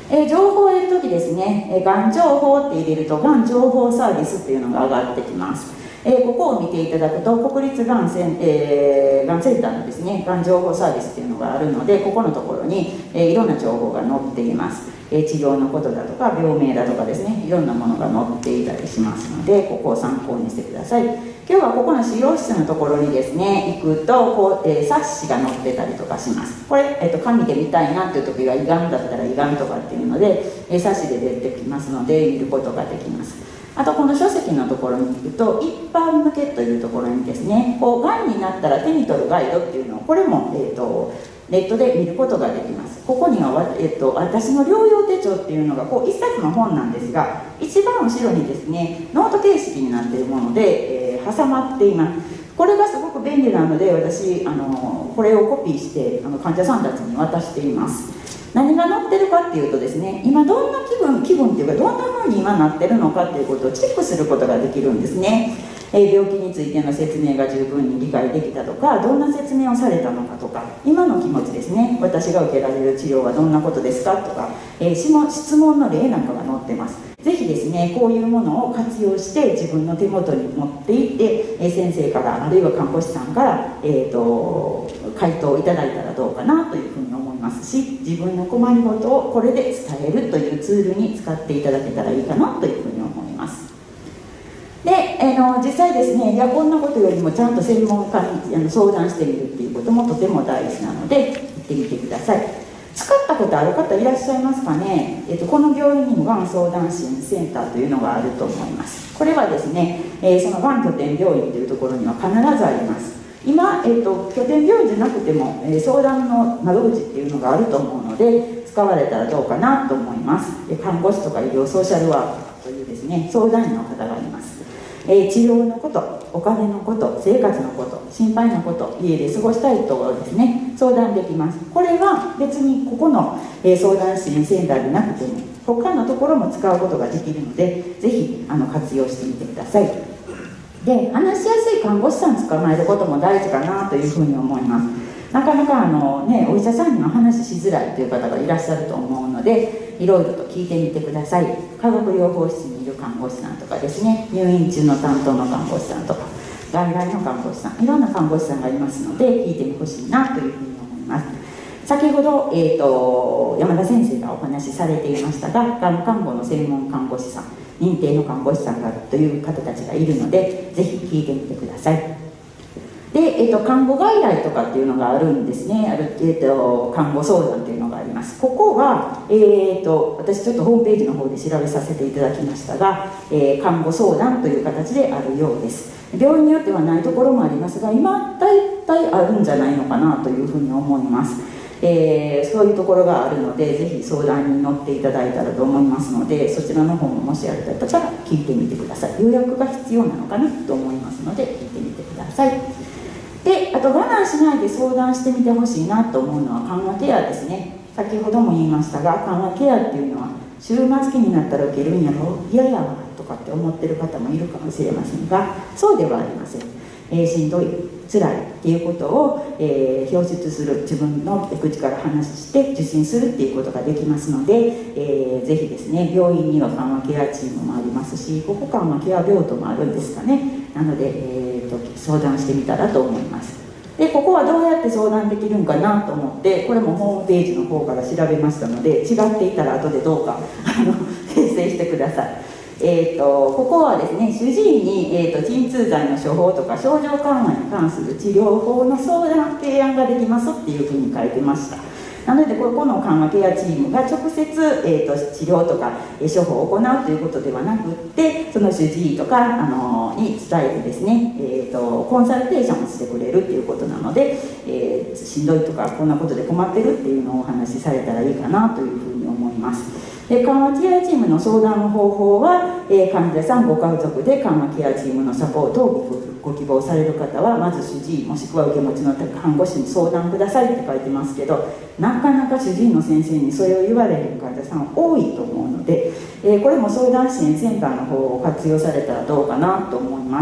えー、情報を得るときですね、えー、がん情報って入れるとがん情報サービスっていうのが上がってきます。えー、ここを見ていただくと国立がんセン、えー、がんセンターのですね、がん情報サービスっていうのがあるので、ここのところに、えー、いろんな情報が載っています。えー、治療のことだとか病名だとかですね、いろんなものが載っていたりしますので、ここを参考にしてください。今日はここの資料室のところにですね行くとこう、えー、冊子が載ってたりとかします。これ、えー、と紙で見たいなっていう時は胃がんだったら胃がんとかっていうので、えー、冊子で出てきますので見ることができます。あとこの書籍のところに行くと一般向けというところにですね、こうがんになったら手に取るガイドっていうのをこれも、えー、とネットで見ることができます。ここには、えっと、私の療養手帳っていうのがこう一冊の本なんですが、一番後ろにですねノート形式になっているもので、えー、挟まっています。これがすごく便利なので、私あのこれをコピーしてあの患者さんたちに渡しています。何が載ってるかっていうとですね、今どんな気分気分っていうかどんな風に今なってるのかっていうことをチェックすることができるんですね。えー、病気についての説明が十分に理解できたとか、どんな説明をされたのかとか、今の気持ちですね、私が受けられる治療はどんなことですかとか、えー、質問の例なんかが載ってます。ぜひですね、こういうものを活用して自分の手元に持っていって、えー、先生からあるいは看護師さんから、えー、と回答をいただいたらどうかなというふうに思いますし、自分の困りごとをこれで伝えるというツールに使っていただけたらいいかなというふうに思います。で、あの実際ですね、いやこんなことよりもちゃんと専門家にあの相談してみるっていうこともとても大事なので行ってみてください。使ったことある方いらっしゃいますかね。えっと、この病院にもがん相談支援センターというのがあると思います。これはですね、えー、そのがん拠点病院というところには必ずあります。今、えっと、拠点病院じゃなくても、えー、相談の窓口っていうのがあると思うので使われたらどうかなと思います。看護師とか医療ソーシャルワーカーというですね相談員の方がいます。えー、治療のこと、お金のこと、生活のこと、心配なこと、家で過ごしたいとですね相談できます。これは別にここの、えー、相談支援センターでなくても他のところも使うことができるので、ぜひあの活用してみてください。で、話しやすい看護師さん捕まえることも大事かなというふうに思います。なかなかあの、ね、お医者さんには話しづらいという方がいらっしゃると思うので、いろいろと聞いてみてください。化学療法室にいる看護師さんとかですね、入院中の担当の看護師さんとか外来の看護師さん、いろんな看護師さんがいますので聞いてみてほしいなというふうに思います。先ほど、えーと、山田先生がお話しされていましたが、がん看護の専門看護師さん、認定の看護師さんがという方たちがいるので、ぜひ聞いてみてください。で、えーと、看護外来とかっていうのがあるんですね。ある、えーと、看護相談というのがあります。ここは、えーと、私ちょっとホームページの方で調べさせていただきましたが、えー、看護相談という形であるようです。病院によってはないところもありますが、今大体あるんじゃないのかなというふうに思います。えー、そういうところがあるので、ぜひ相談に乗っていただいたらと思いますので、そちらの方ももしあれだったら聞いてみてください。予約が必要なのかなと思いますので聞いてみてください。で、あと我慢しないで相談してみてほしいなと思うのは緩和ケアですね。先ほども言いましたが、緩和ケアっていうのは終末期になったら受けるんやろ、嫌やわとかって思ってる方もいるかもしれませんが、そうではありません。えー、しんどい、辛いっていうことを、えー、表出する、自分の口から話して受診するっていうことができますので、えー、ぜひですね、病院には緩和ケアチームもありますし、ここ緩和ケア病棟もあるんですかね。なので、えー、と相談してみたらと思います。で、ここはどうやって相談できるんかなと思って、これもホームページの方から調べましたので、違っていたら後でどうかあの訂正してください。えー、とここはですね、主治医に、えー、と鎮痛剤の処方とか症状緩和に関する治療法の相談提案ができますっていうふうに書いてました。なのでここの緩和ケアチームが直接、えー、と治療とか、えー、処方を行うということではなくって、その主治医とか、あのー、に伝えてですね、えー、とコンサルテーションをしてくれるっていうことなので、えー、しんどいとかこんなことで困ってるっていうのをお話しされたらいいかなというふうに思います。で、緩和ケアチームの相談の方法は、えー、患者さんご家族で緩和ケアチームのサポートをご希望される方は、まず主治医もしくは受け持ちの看護師に相談くださいって書いてますけど、なかなか主治医の先生にそれを言われる患者さん多いと思うので、えー、これも相談支援センターの方を活用されたらどうかなと思います。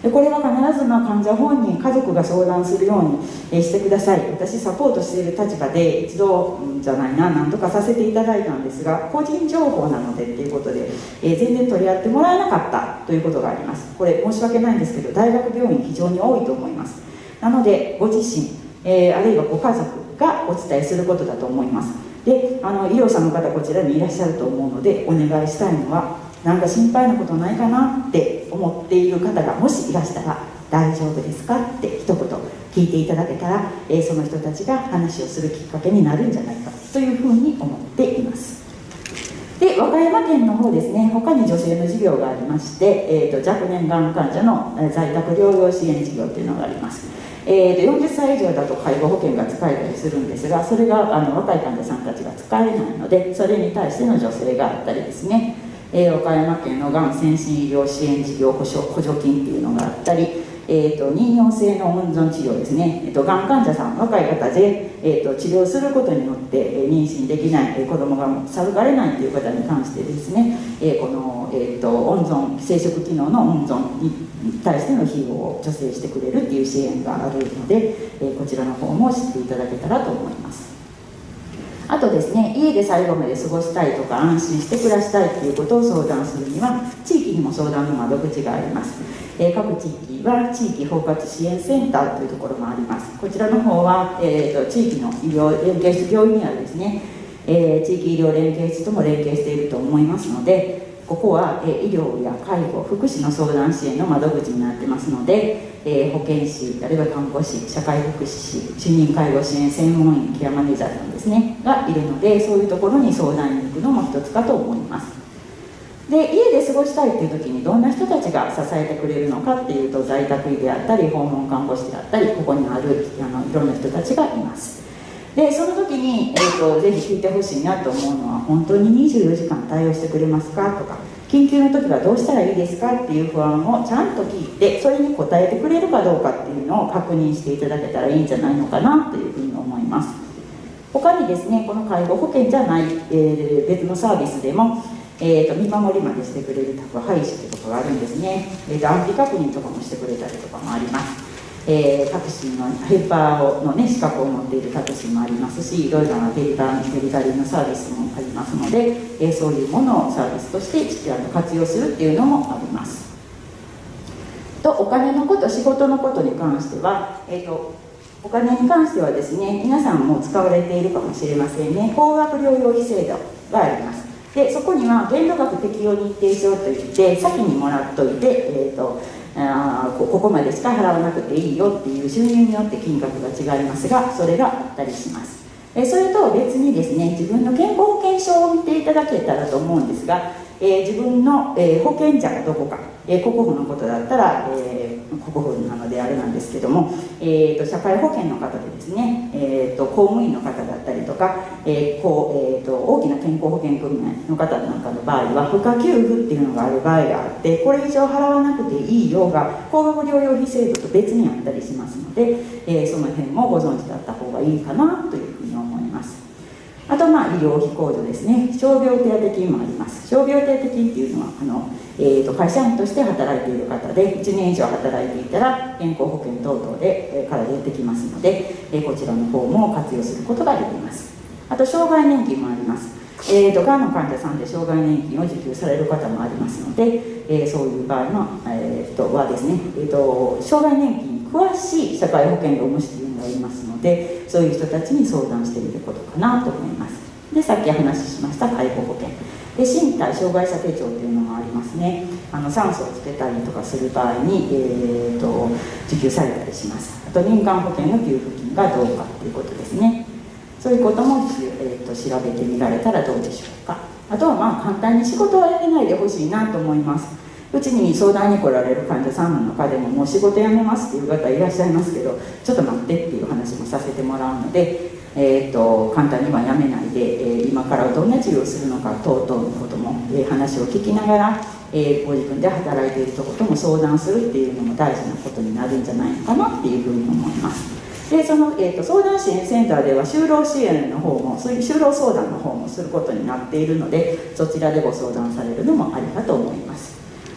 でこれは必ずまあ患者本人、家族が相談するように、えー、してください。私サポートしている立場で一度、うん、じゃないな何とかさせていただいたんですが、個人情報なのでっていうことで、えー、全然取り合ってもらえなかったということがあります。これ申し訳ないんですけど、大学病院非常に多いと思います。なのでご自身、えー、あるいはご家族がお伝えすることだと思います。で、あの医療者の方こちらにいらっしゃると思うので、お願いしたいのは、なんか心配なことないかなって思っている方がもしいらしたら、大丈夫ですかって一言聞いていただけたら、えー、その人たちが話をするきっかけになるんじゃないかというふうに思っています。で、和歌山県の方ですね、他に女性の事業がありまして、えー、と若年がん患者の在宅療養支援事業というのがあります。えー、とよんじゅっさい以上だと介護保険が使えたりするんですが、それがあの若い患者さんたちが使えないので、それに対しての助成があったりですね、えー、和歌山県のがん先進医療支援事業補助補助金っていうのがあったり、えー、と妊娠性の温存治療ですね、えー、とがん患者さん、若い方で、えー、と治療することによって、えー、妊娠できない、えー、子供が授かれないという方に関してですね、えー、この、えー、と温存生殖機能の温存に対しての費用を助成してくれるっていう支援があるので、えー、こちらの方も知っていただけたらと思います。あとですね、家で最後まで過ごしたいとか安心して暮らしたいということを相談するには、地域にも相談の窓口があります。えー、各地域は地域包括支援センターというところもあります。こちらの方は、えー、と地域の医療連携室、病院にあるですね、えー、地域医療連携室とも連携していると思いますので、ここは、えー、医療や介護、福祉の相談支援の窓口になってますので、えー、保健師、あるいは看護師、社会福祉士、主任介護支援専門員、ケアマネージャーさんですねがいるので、そういうところに相談に行くのも一つかと思います。で、家で過ごしたいという時にどんな人たちが支えてくれるのかっていうと、在宅医であったり訪問看護師であったり、ここにあるあのいろんな人たちがいます。で、その時に、えー、とぜひ聞いてほしいなと思うのは、本当ににじゅうよじかん対応してくれますかとか、緊急の時はどうしたらいいですかっていう不安をちゃんと聞いて、それに答えてくれるかどうかっていうのを確認していただけたらいいんじゃないのかなというふうに思います。他にですね、この介護保険じゃない、えー、別のサービスでも、えー、と見守りまでしてくれる宅配師ということがあるんですね。えー、と安否確認とかもしてくれたりとかもあります。えー、タクシーのヘルパーの、ね、資格を持っているタクシーもありますし、いろいろなデリバデリバリーのサービスもありますので、えー、そういうものをサービスとして活用するっていうのもあります。と、お金のこと、仕事のことに関しては、えー、とお金に関してはですね、皆さんも使われているかもしれませんね。高額療養費制度があります。で、そこには限度額適用日程証といって、先にもらっといて、えーとあここまでしか払わなくていいよっていう収入によって金額が違いますが、それがあったりします。えそれと別にですね、自分の健康保険証を見ていただけたらと思うんですが、えー、自分の、えー、保険者がどこか、えー、国保のことだったら、えー、国保なのであれなんですけども、えー、と社会保険の方でですね、えー、と公務員の方だったりとか、えーこうえー、と大きな健康保険組合の方なんかの場合は賦課給付っていうのがある場合があって、これ以上払わなくていいようが高額療養費制度と別にあったりしますので、えー、その辺もご存知だった方がいいかなというふうに思います。あと、まあ、医療費控除ですね、傷病手当金もあります。傷病手当金っていうのはあの、えー、と会社員として働いている方でいちねん以上働いていたら健康保険等々で、えー、から出てきますので、えー、こちらの方も活用することができます。あと、障害年金もあります。えー、とがんの患者さんで障害年金を受給される方もありますので、えー、そういう場合の、えー、とはですね、えー、と障害年金に詳しい社会保険労務士というのがいますので、そういう人たちに相談してみることかなと思います。で、さっき話しました介護保険で、身体障害者手帳というのもありますね。あの酸素をつけたりとかする場合に、えー、と受給されたりします。あと、民間保険の給付金がどうかということですね。そういうことも、えー、と調べてみられたらどうでしょうか。あとは、まあ簡単に仕事は辞めないでほしいなと思います。うちに相談に来られる患者さんの中でも、もう仕事辞めますっていう方いらっしゃいますけど、ちょっと待ってっていう話もさせてもらうので、えー、と簡単には辞めないで、えー、今からどんな治療をするのか等々のことも、えー、話を聞きながら、えー、ご自分で働いているところとも相談するっていうのも大事なことになるんじゃないのかなっていうふうに思います。で、その、えー、と相談支援センターでは就労支援の方も、そういう就労相談の方もすることになっているので、そちらでご相談されるのもありかと思います。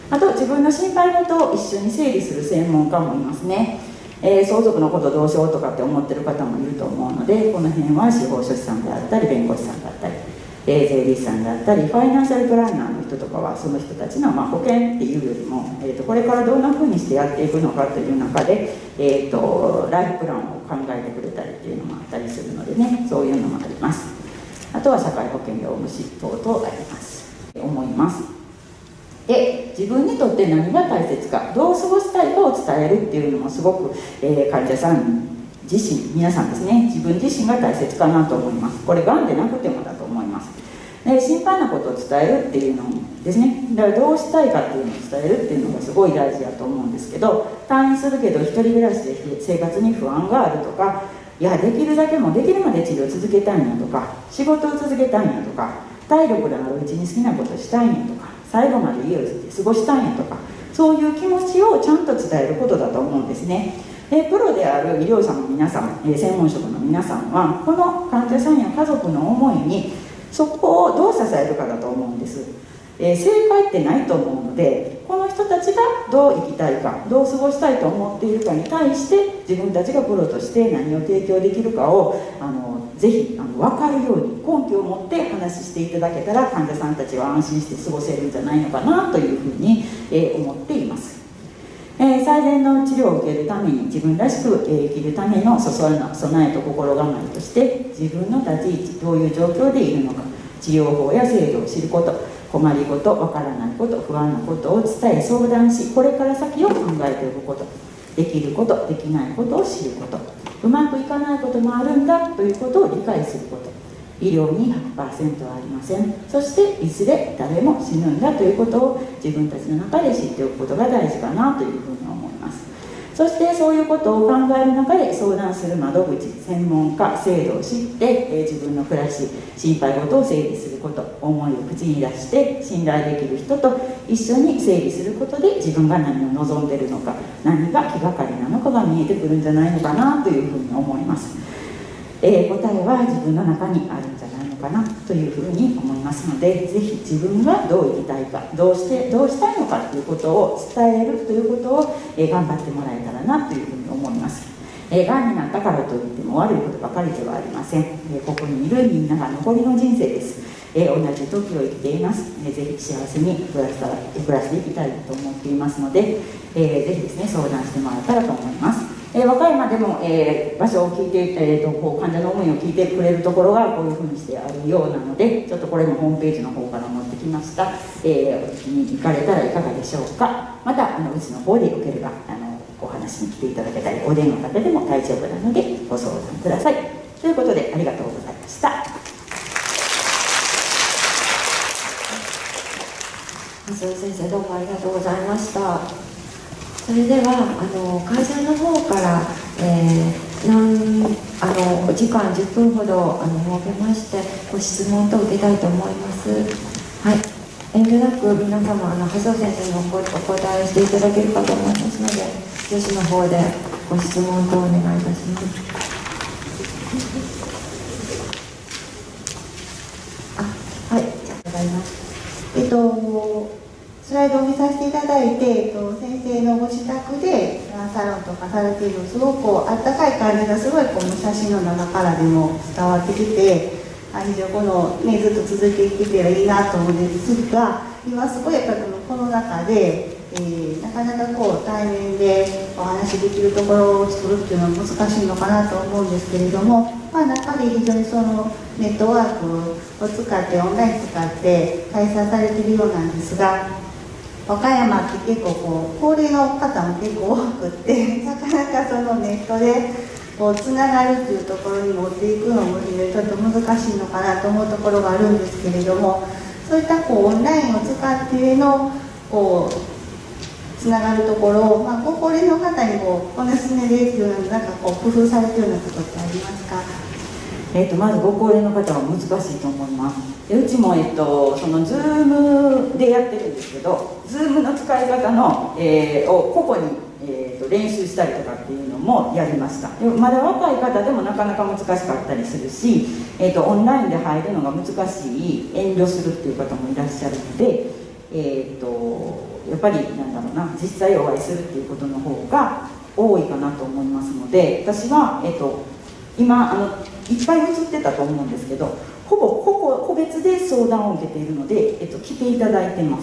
あと自分の心配事を一緒に整理する専門家もいますね。えー、相続のことどうしようとかって思ってる方もいると思うので、この辺は司法書士さんであったり弁護士さんだったり、えー、税理士さんであったりファイナンシャルプランナーの人とかはその人たちの、まあ、保険っていうよりも、えー、とこれからどんなふうにしてやっていくのかという中で、えー、とライフプランを考えてくれたりっていうのもあったりするのでね、そういうのもあります。あとは社会保険労務士等々あります思います。で、自分にとって何が大切か、どう過ごしたいかを伝えるっていうのもすごく、えー、患者さん自身、皆さんですね、自分自身が大切かなと思います。これがんでなくてもだと思います。で、心配なことを伝えるっていうのですね、だからどうしたいかっていうのを伝えるっていうのがすごい大事だと思うんですけど、退院するけど一人暮らしで生活に不安があるとか、いやできるだけもできるまで治療を続けたいんやとか、仕事を続けたいんやとか、体力のあるうちに好きなことしたいんやとか、最後まで家を過ごしたいんやとか、そういう気持ちをちゃんと伝えることだと思うんですね。で、プロである医療者の皆さん、専門職の皆さんはこの患者さんや家族の思いにそこをどう支えるかだと思うんです。えー、正解ってないと思うので、この人たちがどう生きたいか、どう過ごしたいと思っているかに対して自分たちがプロとして何を提供できるかをあのぜひあの分かるように根拠を持って話していただけたら、患者さんたちは安心して過ごせるんじゃないのかなというふうに、えー、思っています。えー、最善の治療を受けるために自分らしく、えー、生きるための備えと心構えとして、自分の立ち位置、どういう状況でいるのか、治療法や制度を知ること、困りごと、わからないこと、不安なことを伝え相談し、これから先を考えておくこと、できること、できないことを知ること、うまくいかないこともあるんだということを理解すること、医療に ひゃくパーセント はありません。そしていずれ誰も死ぬんだということを自分たちの中で知っておくことが大事かなというふうに思います。そしてそういうことを考える中で相談する窓口、専門家、制度を知って、えー、自分の暮らし、心配事を整理すること、思いを口に出して信頼できる人と一緒に整理することで、自分が何を望んでいるのか、何が気がかりなのかが見えてくるんじゃないのかなというふうに思います。えー、答えは自分の中にあるんじゃないのかなというふうに思いますので、ぜひ自分がどう生きたいか、どうしてどうしたいのかということを伝えるということを、えー、頑張ってもらえたらなというふうに思います。えー、がんになったからといっても悪いことばかりではありません。えー、ここにいるみんなが残りの人生です。えー、同じ時を生きています。えー、ぜひ幸せに暮らしたら暮らしていきたいと思っていますので、えー、ぜひですね相談してもらえたらと思います。えー、和歌山でも、えー、場所を聞いて、えー、とこう患者の思いを聞いてくれるところがこういうふうにしてあるようなので、ちょっとこれもホームページの方から持ってきました。えー、に行かれたらいかがでしょうか。またあのうちの方でよければあのお話に来ていただけたり、お電話かけても大丈夫なのでご相談ください。ということでありがとうございました。 松尾先生、どうもありがとうございました。それではあの会社の方から、えー、なんあのお時間じゅっぷんほどあの設けましてご質問と受けたいと思います。はい、遠慮なく皆様あの橋尾先生にお答えしていただけるかと思いますので、女子の方でご質問とお願いいたします。あ、はい、じゃあございます。 えっとスライドを見させていただいて、えっと、先生のご自宅でサロンとかされているすごくこうあったかい感じがすごいこの写真の中からでも伝わってきて、あ非常にこの、ね、ずっと続いていけていいなと思うんですが、今すごいやっぱりこのコロナ禍で、えー、なかなかこう対面でお話できるところを作るっていうのは難しいのかなと思うんですけれども、まあ、中で非常にそのネットワークを使ってオンライン使って開催されているようなんですが、和歌山って結構こう高齢の方も結構多くってなかなかそのネットでこうつながるっていうところに持っていくのも非常にちょっと難しいのかなと思うところがあるんですけれども、そういったこうオンラインを使ってのこうつながるところを、まあ、ご高齢の方にこうこんな進めでっていうようななんかこう工夫されているようなことってありますか？ えー、とまずご高齢の方は難しいと思います。でうちも、えー、とその Zoom でやってるんですけど、Zoom の使い方の、えー、を個々に、えー、と練習したりとかっていうのもやりました。でまだ若い方でもなかなか難しかったりするし、えー、とオンラインで入るのが難しい、遠慮するっていう方もいらっしゃるので、えー、とやっぱりなんだろうな、実際お会いするっていうことの方が多いかなと思いますので、私は、えっと、今あのいっぱい映ってたと思うんですけど、ほぼ個々個別で相談を受けているので、えっと、来ていただいてます。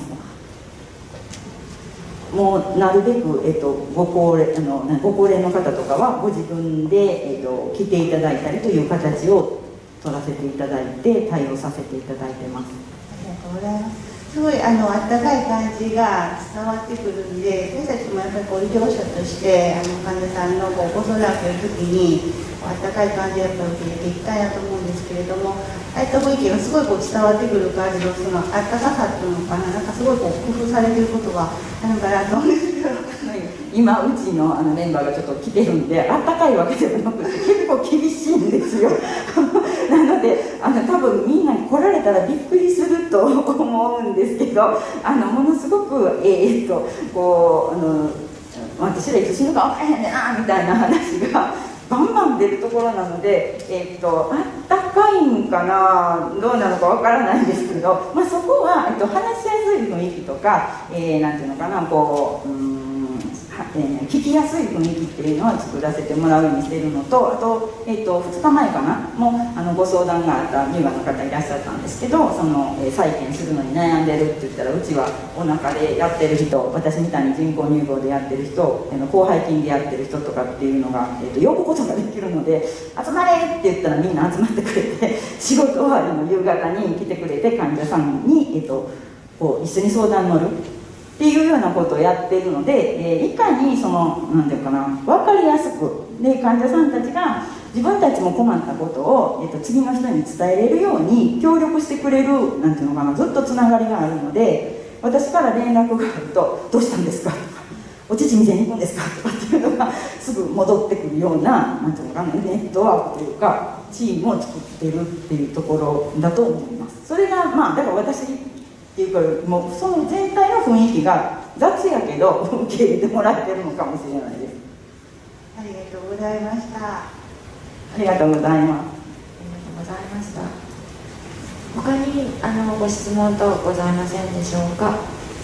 もうなるべく、えっと、ご高齢あのご高齢の方とかはご自分で、えっと、来ていただいたりという形を取らせていただいて対応させていただいてます。 ありがとうございます。すごいあの温かい感じが伝わってくるんで、私たちもやっぱりこう医療者としてあの患者さんのこうご相談を受けるときに温かい感じをやっぱり受け入れていきたいなと思うんですけれども、ああいった雰囲気がすごいこう伝わってくる感じのその温かさっていうのかな、なんかすごいこう工夫されてることがあるのかなと思うんですけど。 今うちのあのメンバーがちょっと来てるんで、あったかいわけではなくて結構厳しいんですよなのであの多分みんなに来られたらびっくりすると思うんですけど、あのものすごくえー、っとこうあの私らいつ死ぬか分からへんねんなみたいな話がバンバン出るところなので、えー、っとあったかいんかなどうなのかわからないんですけど、まあ、そこは、えっと、話しやすい雰囲気とか、えー、なんていうのかなこう、うーんえー、聞きやすい雰囲気っていうのは作らせてもらうようにしているのと、あと、えー、とふつかまえかなもうあのご相談があった乳がんの方いらっしゃったんですけど、その、えー、再建するのに悩んでるって言ったら、うちはお腹でやってる人、私みたいに人工乳房でやってる人、えー、広背筋でやってる人とかっていうのが、えー、と呼ぶことができるので、集まれって言ったらみんな集まってくれて仕事終わりの夕方に来てくれて患者さんに、えー、とこう一緒に相談に乗るっていうようなことをやっているので、えー、いかにその何ていうかな分かりやすくで患者さんたちが自分たちも困ったことを、えー、と次の人に伝えれるように協力してくれるなんていうのかな、ずっとつながりがあるので、私から連絡があると「どうしたんですか?」とか「お乳見せに行くんですか?」とかっていうのがすぐ戻ってくるようななんていうのかな、ネットワークというかチームを作ってるっていうところだと思います。それがまあだから私っていうかもうその全体の雰囲気が雑やけど受け入れてもらってるのかもしれないです。 ありがとうございました。 ありがとうございます。ありがとうございました。他にあのご質問等ございませんでしょうか。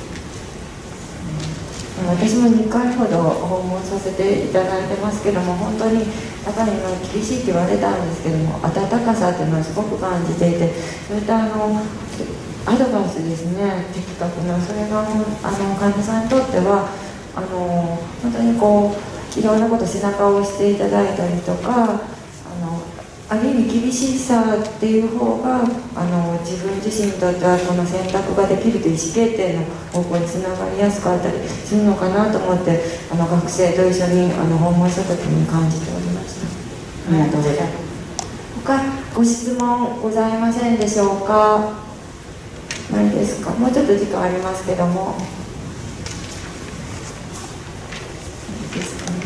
うん、私もにかいほど訪問させていただいてますけども、本当にやっぱり厳しいって言われたんですけども、温かさっていうのはすごく感じていて、そういったあのアドバイスですね、的確な、それがあの患者さんにとってはあの本当にこういろんなこと背中を押していただいたりとか、あのある意味厳しさっていう方があの自分自身にとってはこの選択ができるという意思決定の方向につながりやすかったりするのかなと思って、あの学生と一緒にあの訪問した時に感じておりました。 ありがとうございます。 他ご質問ございませんでしょうか。ないですか。もうちょっと時間ありますけども、いいですかね。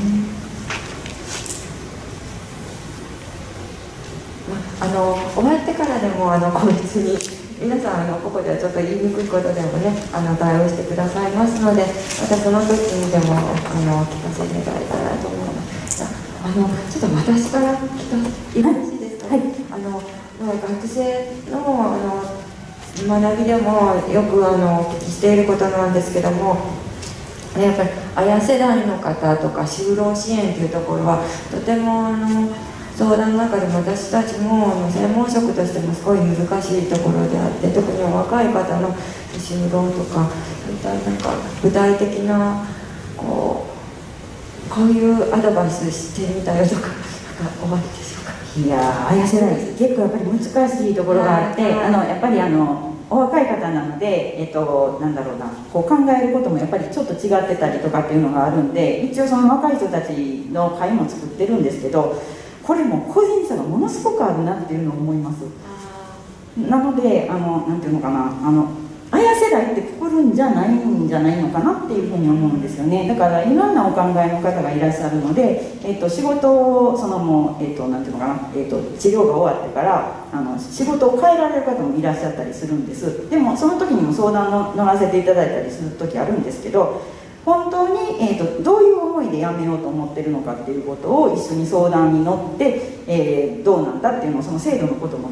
まあの終わってからでもあの個別に皆さんあのここではちょっと言いにくいことでもねあの対応してくださいますので、またその時にでもあの聞かせていただいたらと思います。あのちょっと私から聞かせてよろしいですか。はい、あの学生のあの学びでもよくあのお聞きしていることなんですけども、やっぱり親世代の方とか就労支援というところはとてもあの相談の中でも私たちもあの専門職としてもすごい難しいところであって、特に若い方の就労とかそういったなんか具体的なこうこういうアドバイスしてみたよとかなんかおありでしょうか。 いやー、親世代結構やっぱり難しいところがあって、はい、あのやっぱりあのお若い方なので、えっと、なんだろうなこう考えることもやっぱりちょっと違ってたりとかっていうのがあるんで、一応その若い人たちの会も作ってるんですけど、これも個人差がものすごくあるなっていうのを思います。なのであのなんていうのかな、あの親世代ってくくるんじゃないんじゃないのかなっていうふうに思うんですよね。だからいろんなお考えの方がいらっしゃるので、えっと、仕事をそのもう、えっと、なんていうのかな、えっと、治療が終わってからあの仕事を変えられる方もいらっしゃったりするんです。でもその時にも相談の乗らせていただいたりする時あるんですけど、本当に、えーと、どういう思いで辞めようと思ってるのかっていうことを一緒に相談に乗って、えー、どうなんだっていうのをその制度のことも含めてです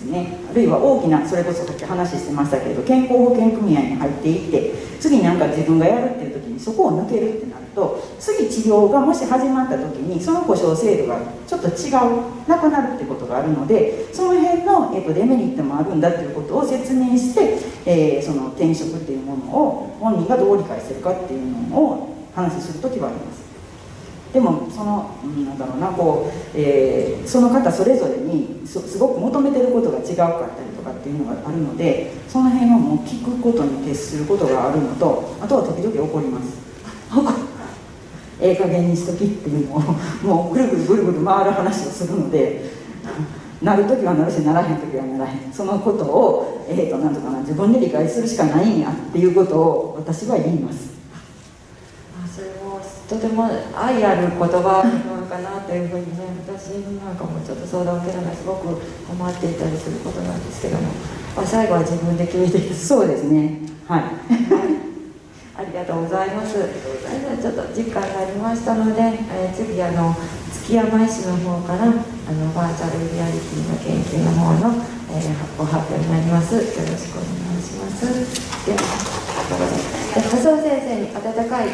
ですね。あるいは大きな、それこそさっき話してましたけれど、健康保険組合に入っていって次なんか自分がやるっていう時にそこを抜けるってなると、次治療がもし始まった時にその保証制度がちょっと違う、なくなるってことがあるので、その辺の、えー、とデメリットもあるんだっていうことを説明して、えー、その転職っていうものを本人がどう理解してるかっていうのを話する時はあります。でもその、うん、なんだろうな、こう、えー、その方それぞれに す, すごく求めてることが違うかったりとかっていうのがあるので、その辺はもう聞くことに徹することがあるのと、あとは時々怒りますええ加減にしときっていうのをもうぐるぐるぐるぐる回る話をするのでなるときはなるし、ならへんときはならへん、そのことを、えー、となんとかな、自分で理解するしかないんやっていうことを私は言います。 それもとても愛ある言葉なのかなというふうにね、私なんかもちょっと相談を受けながらすごく困っていたりすることなんですけども、まあ、最後は自分で決めていく。 そうですね、はいありがとうございます。それではちょっと時間がありましたので、えー、次あの月山医師の方からあのバーチャルリアリティの研究の方の、えー、ご発表になります。よろしくお願いします。では、細尾先生に温かい、えー、握手、握手をお願いい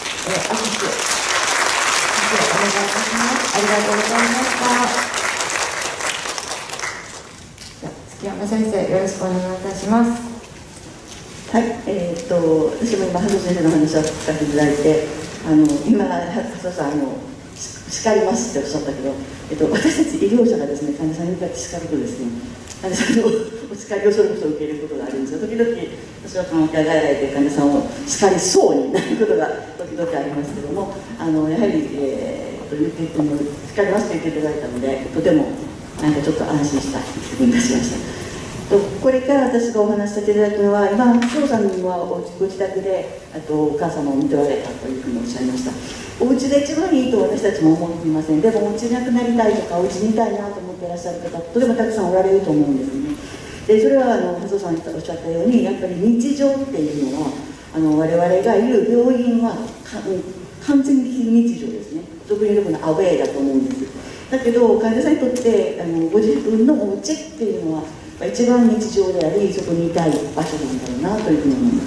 たします。ありがとうございました。月山先生、よろしくお願いいたします。 はい、えー、っと私も今蓮尾先生の話を聞かせていただいて、あの今蓮尾さんあの叱りますっておっしゃったけど、えっと、私たち医療者がですね、患者さんに向かって叱るとですね、患者さんのお叱りをそれこそ受けることがあるんですが、時々私は緩和ケア外来で患者さんを叱りそうになることが時々ありますけども、あのやはり、えー、と言って叱りますと言っていただいたので、とてもなんかちょっと安心した気分がしました。これから私がお話しさせていただくのは、今、翔さんはご自宅であとお母様を見ておられたというふうにおっしゃいました。お家で一番いいと私たちも思っていません。でもお家になくなりたいとか、お家にいたいなと思っていらっしゃる方、とてもたくさんおられると思うんですね。でそれはあの蓮尾さんがおっしゃったように、やっぱり日常っていうのは、あの我々がいる病院は完全に非日常ですね。特にこのアウェーだと思うんです。だけど患者さんにとってあのご自分のお家っていうのは一番日常であり、そこにいたい場所なんだろうなというふうに思います。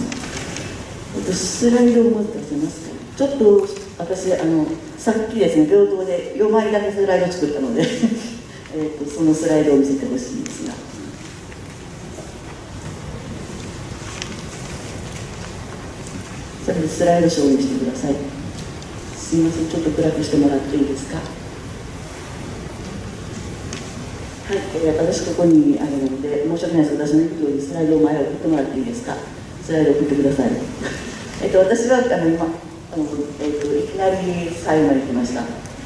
スライドをまず出せますか。ちょっと私あのさっきですね、病棟でよまいだけスライドを作ったのでえとそのスライドを見せてほしいんですが、それでスライドショーにしてください。すいません、ちょっと暗くしてもらっていいですか。はい、えー、私ここにあるので申し訳ないです。私の言うようにスライドを前を送ってもらっていいですか。スライドを送ってください。えっと私はあの今あの、えっと、いきなり最後まで来ました。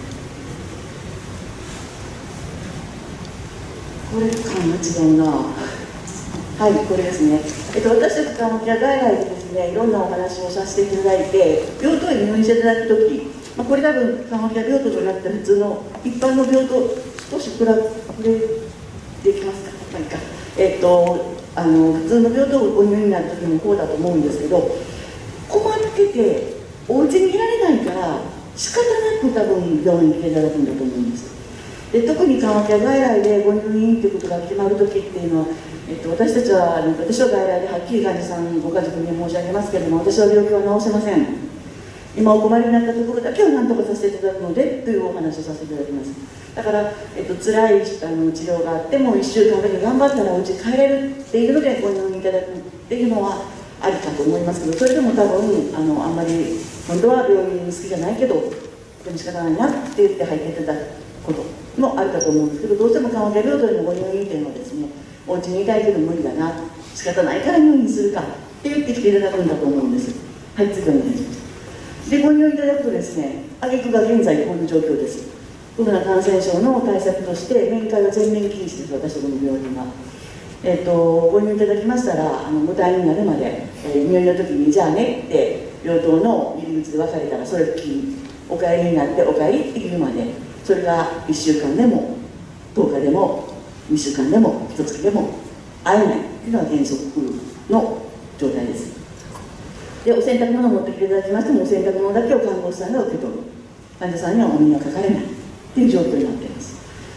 これ感が違うな。はい、これですね。えっと私たち緩和ケア外来でですね、いろんなお話をさせていただいて、病棟に入院していただくとき、まあ、これ多分緩和ケア病棟となって普通の一般の病棟少し比べできますか。何かえっとあの普通の病棟ご入院になる時もこうだと思うんですけど、困っててお家にいられないから仕方なく多分病院に来ていただくんだと思うんです。で特に緩和ケア外来でご入院ということが決まる時っていうのは、えっと、私たちは私は外来ではっきり患者さんご家族に申し上げますけれども、私は病気は治せません。今お困りになったところだけを何とかさせていただくのでというお話をさせていただきます。だから、えっと辛いあの治療があってもいっしゅうかんだけ頑張ったらお家帰れるっていうのでご入院いただくっていうのはありかと思いますけど、それでも多分あのあんまり本当は病院好きじゃないけどでも仕方ないなって言って入っていただくこともあるかと思うんですけど、どうしても緩和ケア病棟へのご入院っていうのはですね、お家にいたいけど無理だな、仕方ないから入院するかって言ってきていただくんだと思うんです。はい、次お願いします。でご入院いただくとですね、挙句が現在こういう状況です。コロナ感染症の対策として面会は全面禁止です。私どもの病院は、えー、とご入院いただきましたら、あのご退院になるまで、えー、入院の時にじゃあねって病棟の入り口で別れたら、それっきりお帰りになってお帰りって言うまで、それがいっしゅうかんでもとおかでもにしゅうかんでもいっかげつでも会えないっていうのが原則の状態です。でお洗濯物を持ってきていただきましても、お洗濯物だけを看護師さんが受け取る、患者さんにはお目にはかかれないっていう状況になっています。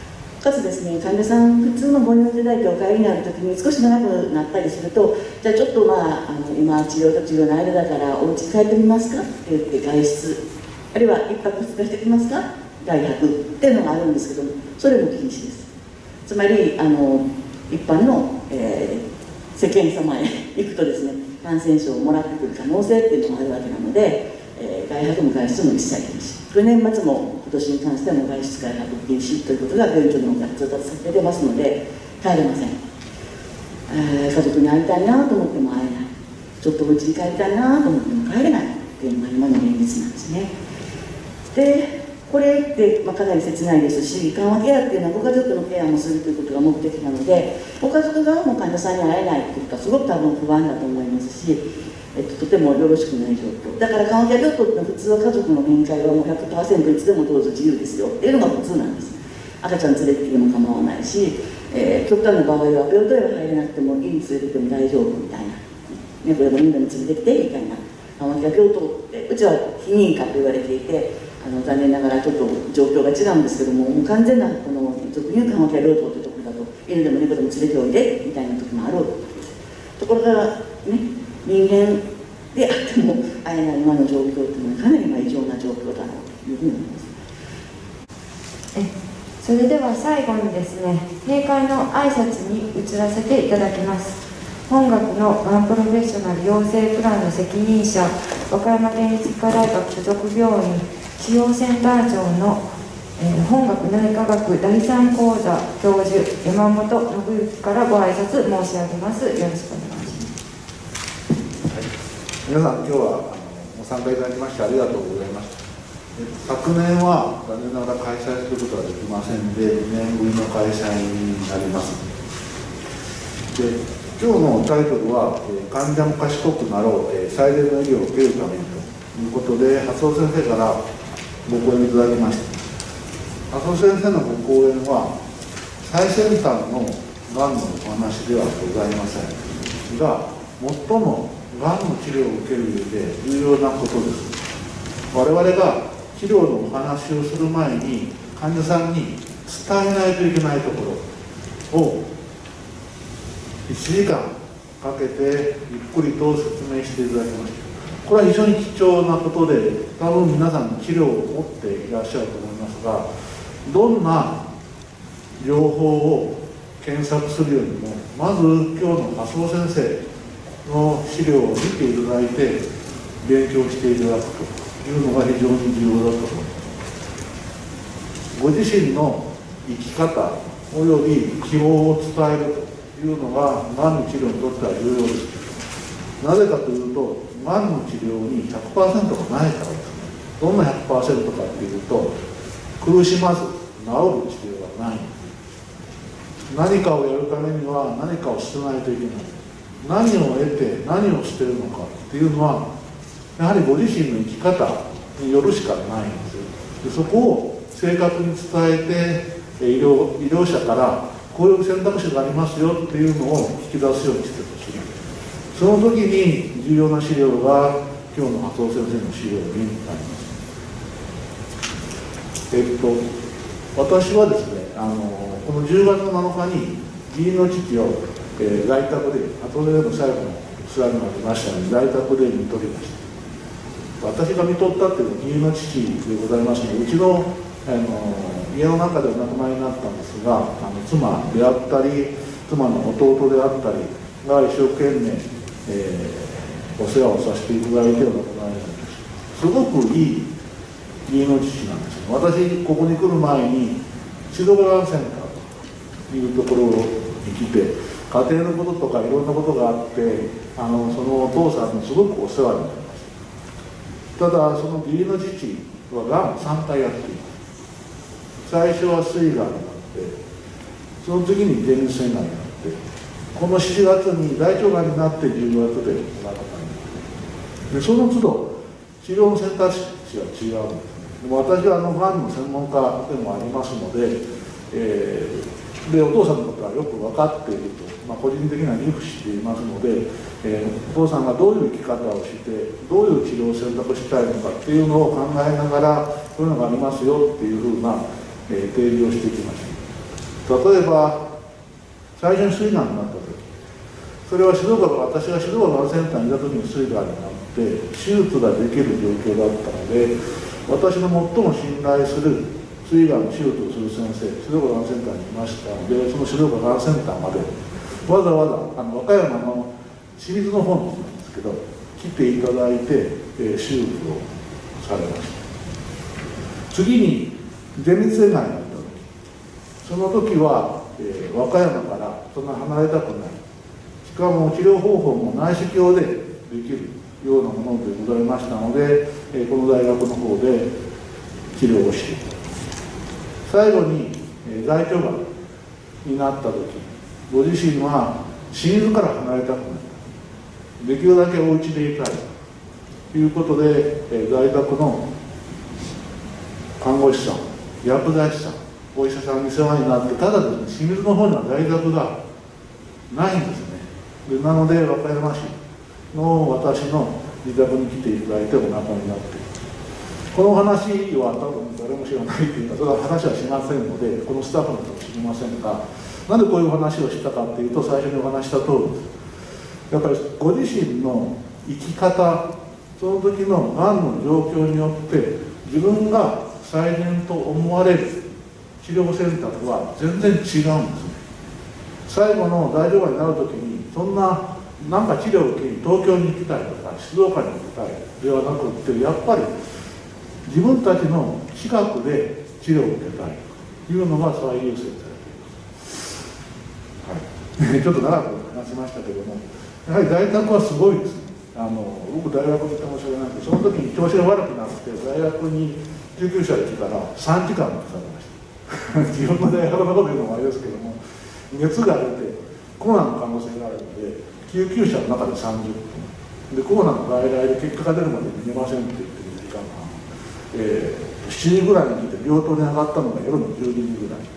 かつですね、患者さん、普通のご入院いただいてお帰りになるときに少し長くなったりすると、じゃあちょっとまあ、あの今治療と治療の間だからお家帰ってみますかって言って外出、あるいはいっぱくふつかしてきますか外泊っていうのがあるんですけども、それも禁止です。つまりあの一般の、えー、世間様へ行くとですね、感染症をもらってくる可能性っていうのがあるわけなので、えー、外泊も外出も一切禁止。これ年末も今年に関しても外出外泊禁止ということが病院長の方から通達されてますので帰れません。えー、家族に会いたいなと思っても会えない、ちょっとお家に帰りたいなと思っても帰れないっていうのが今の現実なんですね。でこれって、まあ、かなり切ないですし、緩和ケアっていうのはご家族のケアもするということが目的なので、ご家族側も患者さんに会えないっていうかすごく多分不安だと思いますし、えっと、とてもよろしくない状況だから、緩和ケア病棟って普通は家族の面会はもう ひゃくパーセント いつでもどうぞ自由ですよっていうのが普通なんです。赤ちゃん連れてきても構わないし、えー、極端な場合は病棟へは入れなくても家に連れてきても大丈夫みたいな、ね、これもインドに連れてきてみたいな緩和ケア病棟ってうちは非認可と言われていて、あの残念ながらちょっと状況が違うんですけども、もう完全なこの俗に言う緩和ケア病棟というところだと犬でも猫でも連れておいでみたいな時もあるわけです。ところがね、人間であっても会えない今の状況というのはかなり今異常な状況だなというふうに思います。 えそれでは最後にですね、閉会の挨拶に移らせていただきます。本学のワンプロフェッショナル養成プランの責任者、和歌山県立医科大学附属病院治療センター長の、えー、本学内科学だいさん講座教授山本信之からご挨拶申し上げます。よろしくお願いします。 はい、皆さん、今日はあのご参加いただきましてありがとうございました。昨年は残念ながら開催することができませんで、にねんぶりの開催になります。で、今日のタイトルは「患者も賢くなろう、最善の医療を受けるために」ということで、蓮尾先生からご講演いただきました。蓮尾先生のご講演は最先端のがんのお話ではございませんが、最もがんの治療を受ける上で重要なことです。我々が治療のお話をする前に患者さんに伝えないといけないところをいちじかんかけてゆっくりと説明していただきました。これは非常に貴重なことで、多分皆さん治療を持っていらっしゃると思いますが、どんな情報を検索するよりもまず今日の蓮尾先生の資料を見ていただいて勉強していただくというのが非常に重要だと思います。ご自身の生き方および希望を伝えるというのががんの治療にとっては重要です。なぜかというと、がんの治療に ひゃくパーセント がないからですね。どんな ひゃくパーセント かというと、苦しまず治る治療がないんです。何かをやるためには何かを捨てないといけない。何を得て何を捨てるのかっていうのはやはりご自身の生き方によるしかないんです。でそこを正確に伝えて医療、医療者からこういう選択肢がありますよっていうのを引き出すようにしてほしい。その時に重要な資料が今日の蓮尾先生の資料になります。えっと私はですね、あのこのじゅうがつなのかに義理の父を、えー、在宅で、後での最後のスライドがありましたので在宅で見とりました。私が見とったっていうのは義理の父でございますので、うちの、あの家の中でお亡くなりになったんですが、あの妻であったり妻の弟であったりが一生懸命、えー、お世話をさせていただいてお亡くなりになりました。すごくいい義理の父なんです。私ここに来る前にシドガランセンターというところに来て、家庭のこととかいろんなことがあって、あのそのお父さんにすごくお世話になりました。ただその義理の父はがんさんかいやっています。最初は膵がんになって、その次に前立腺がんになって、このしちがつに大腸がんになってじゅうがつでお亡くなりになって、でその都度治療の選択肢は違うんです。私はあのがんの専門家でもありますので、えー、でお父さんのことはよく分かっていると、まあ、個人的には理解していますので、えー、お父さんがどういう生き方をしてどういう治療を選択したいのかっていうのを考えながら、こういうのがありますよっていうふうな、えー、提示をしてきました。 例えば最初に膵がんになった時、それは静岡私が静岡がんセンターにいた時に膵がんになって手術ができる状況だったので、私の最も信頼する膵がんの手術をする先生、静岡がんセンターにいましたので、その静岡がんセンターまでわざわざあの和歌山の清水の方に来たんですけど、来ていただいて、えー、手術をされました。次に前立腺がんになった時、その時は、えー、和歌山からそんな離れたくない、しかも治療方法も内視鏡でできるようなものでございましたので、えー、この大学の方で治療をして、最後に、えー、大腸がんになった時、ご自身は清水から離れたくない、できるだけお家でいたいということで、えー、在宅の看護師さん、薬剤師さん、お医者さんに世話になって、ただですね、清水の方には在宅がないんですね。でなので和歌山市の私の自宅に来ていただいてお亡くなりになって、この話は多分誰も知らないというか、それは話はしませんので、このスタッフの人も知りませんが、なんでこういう話をしたかっていうと、最初にお話した通りです。やっぱりご自身の生き方、その時のがんの状況によって自分が最善と思われる治療選択は全然違うんですね。最後の大腸がんになる時に、そんななんか治療を受けに東京に行きたいとか静岡に行きたいではなくって、やっぱり自分たちの近くで治療を受けたいというのが最優先されています。はい、ちょっと長く話しましたけども、やはり在宅はすごいですね。あの僕大学に行って申し訳ないけど、その時に調子が悪くなって大学に救急車で来たらさんじかん待たされました自分の大学のこと言うのもあれですけども、熱が出てコロナの可能性があるので救急車の中でさんじゅっぷんで、コロナの外来で結果が出るまで見れませんって言ってる時間が、えー、しちじぐらいに来て病棟に上がったのが夜のじゅうにじぐらい。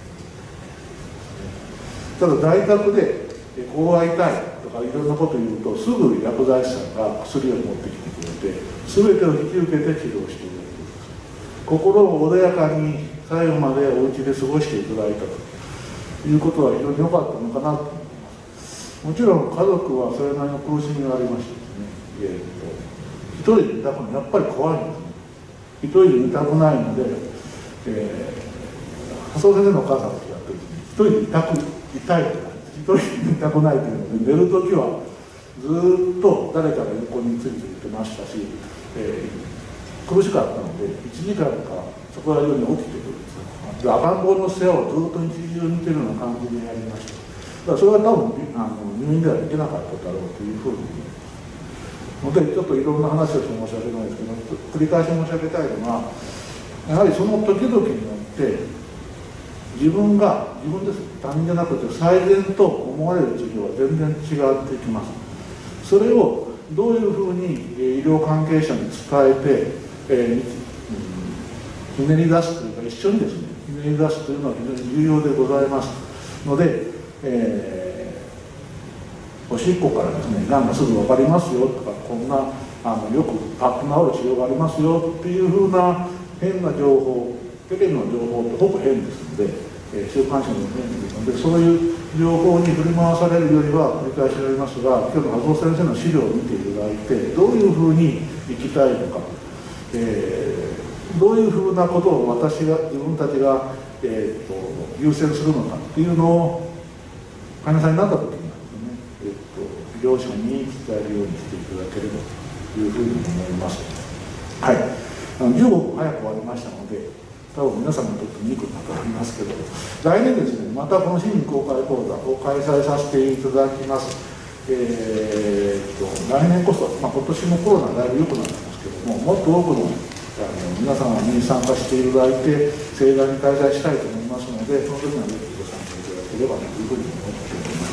ただ在宅でこう会いたいとかいろんなこと言うと、すぐ薬剤師さんが薬を持ってきてくれて、全てを引き受けて治療している。心を穏やかに最後までお家で過ごしていただいたということは非常に良かったのかなと思います。もちろん家族はそれなりの苦しみがありましてですね、えー、と一人でいたくない、やっぱり怖いんですね。一人でいたくないので、えー、麻生先生のお母さんと違ってですね、一人でいたくいたいとか一人でいたくないというので、寝るときはずっと誰かが横についていてましたし、えー、苦しかったのでいちじかんかそこら中に起きてくるんですよ。で赤ん坊の世話をずっと一日中見てるような感じでやりました。だからそれは多分あの入院ではできなかっただろうというふうに思います。のでちょっといろんな話をして申し訳ないですけど、繰り返し申し上げたいのは、やはりその時々によって自分が自分です、他人じゃなくて最善と思われる治療は全然違ってきます。それをどういうふうに医療関係者に伝えて、えー、ひねり出すというか、一緒にですねひねり出すというのは非常に重要でございますので、えー、おしっこからですね、がんがすぐ分かりますよとか、こんなあのよくパッと治る治療がありますよっていうふうな変な情報、テレビの情報ってほぼ変ですので、えー、週刊誌の変ですので、そういう情報に振り回されるよりは、繰り返しになりますが、今日の麻生先生の資料を見ていただいて、どういうふうに生きたいのか、えー、どういうふうなことを私が自分たちが、えー、と優先するのかっていうのを患者さんになった時にですね、えー、と医療者に伝えるようにしていただければというふうに思います。はい、あのじゅうごふん早く終わりましたので、多分皆さんにとってニークになっておりますけど、来年ですね、またこの市民公開講座を開催させていただきます。えー、と来年こそ、まあ、今年もコロナだいぶ良くなってますけども、もっと多くのあの皆様に参加していただいて盛大に開催したいと思いますので、その時にはぜひご参加いただければというふうに思っております。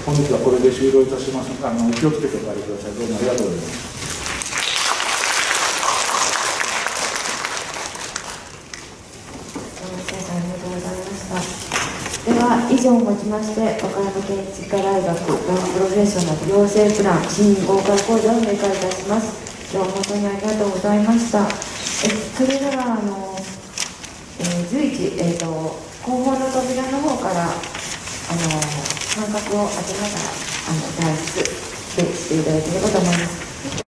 本日はこれで終了いたします。あの気をつけてお帰りください。どうもありがとうございます。 では以上をもちまして、和歌山県立医科大学がんプロフェッショナル養成プラン市民公開講座を閉会いたします。今日は本当にありがとうございました。えそれではあの、えー、じゅういち時、えーと、後方の扉の方からあの間隔を空けながらあの退出していただければと思います。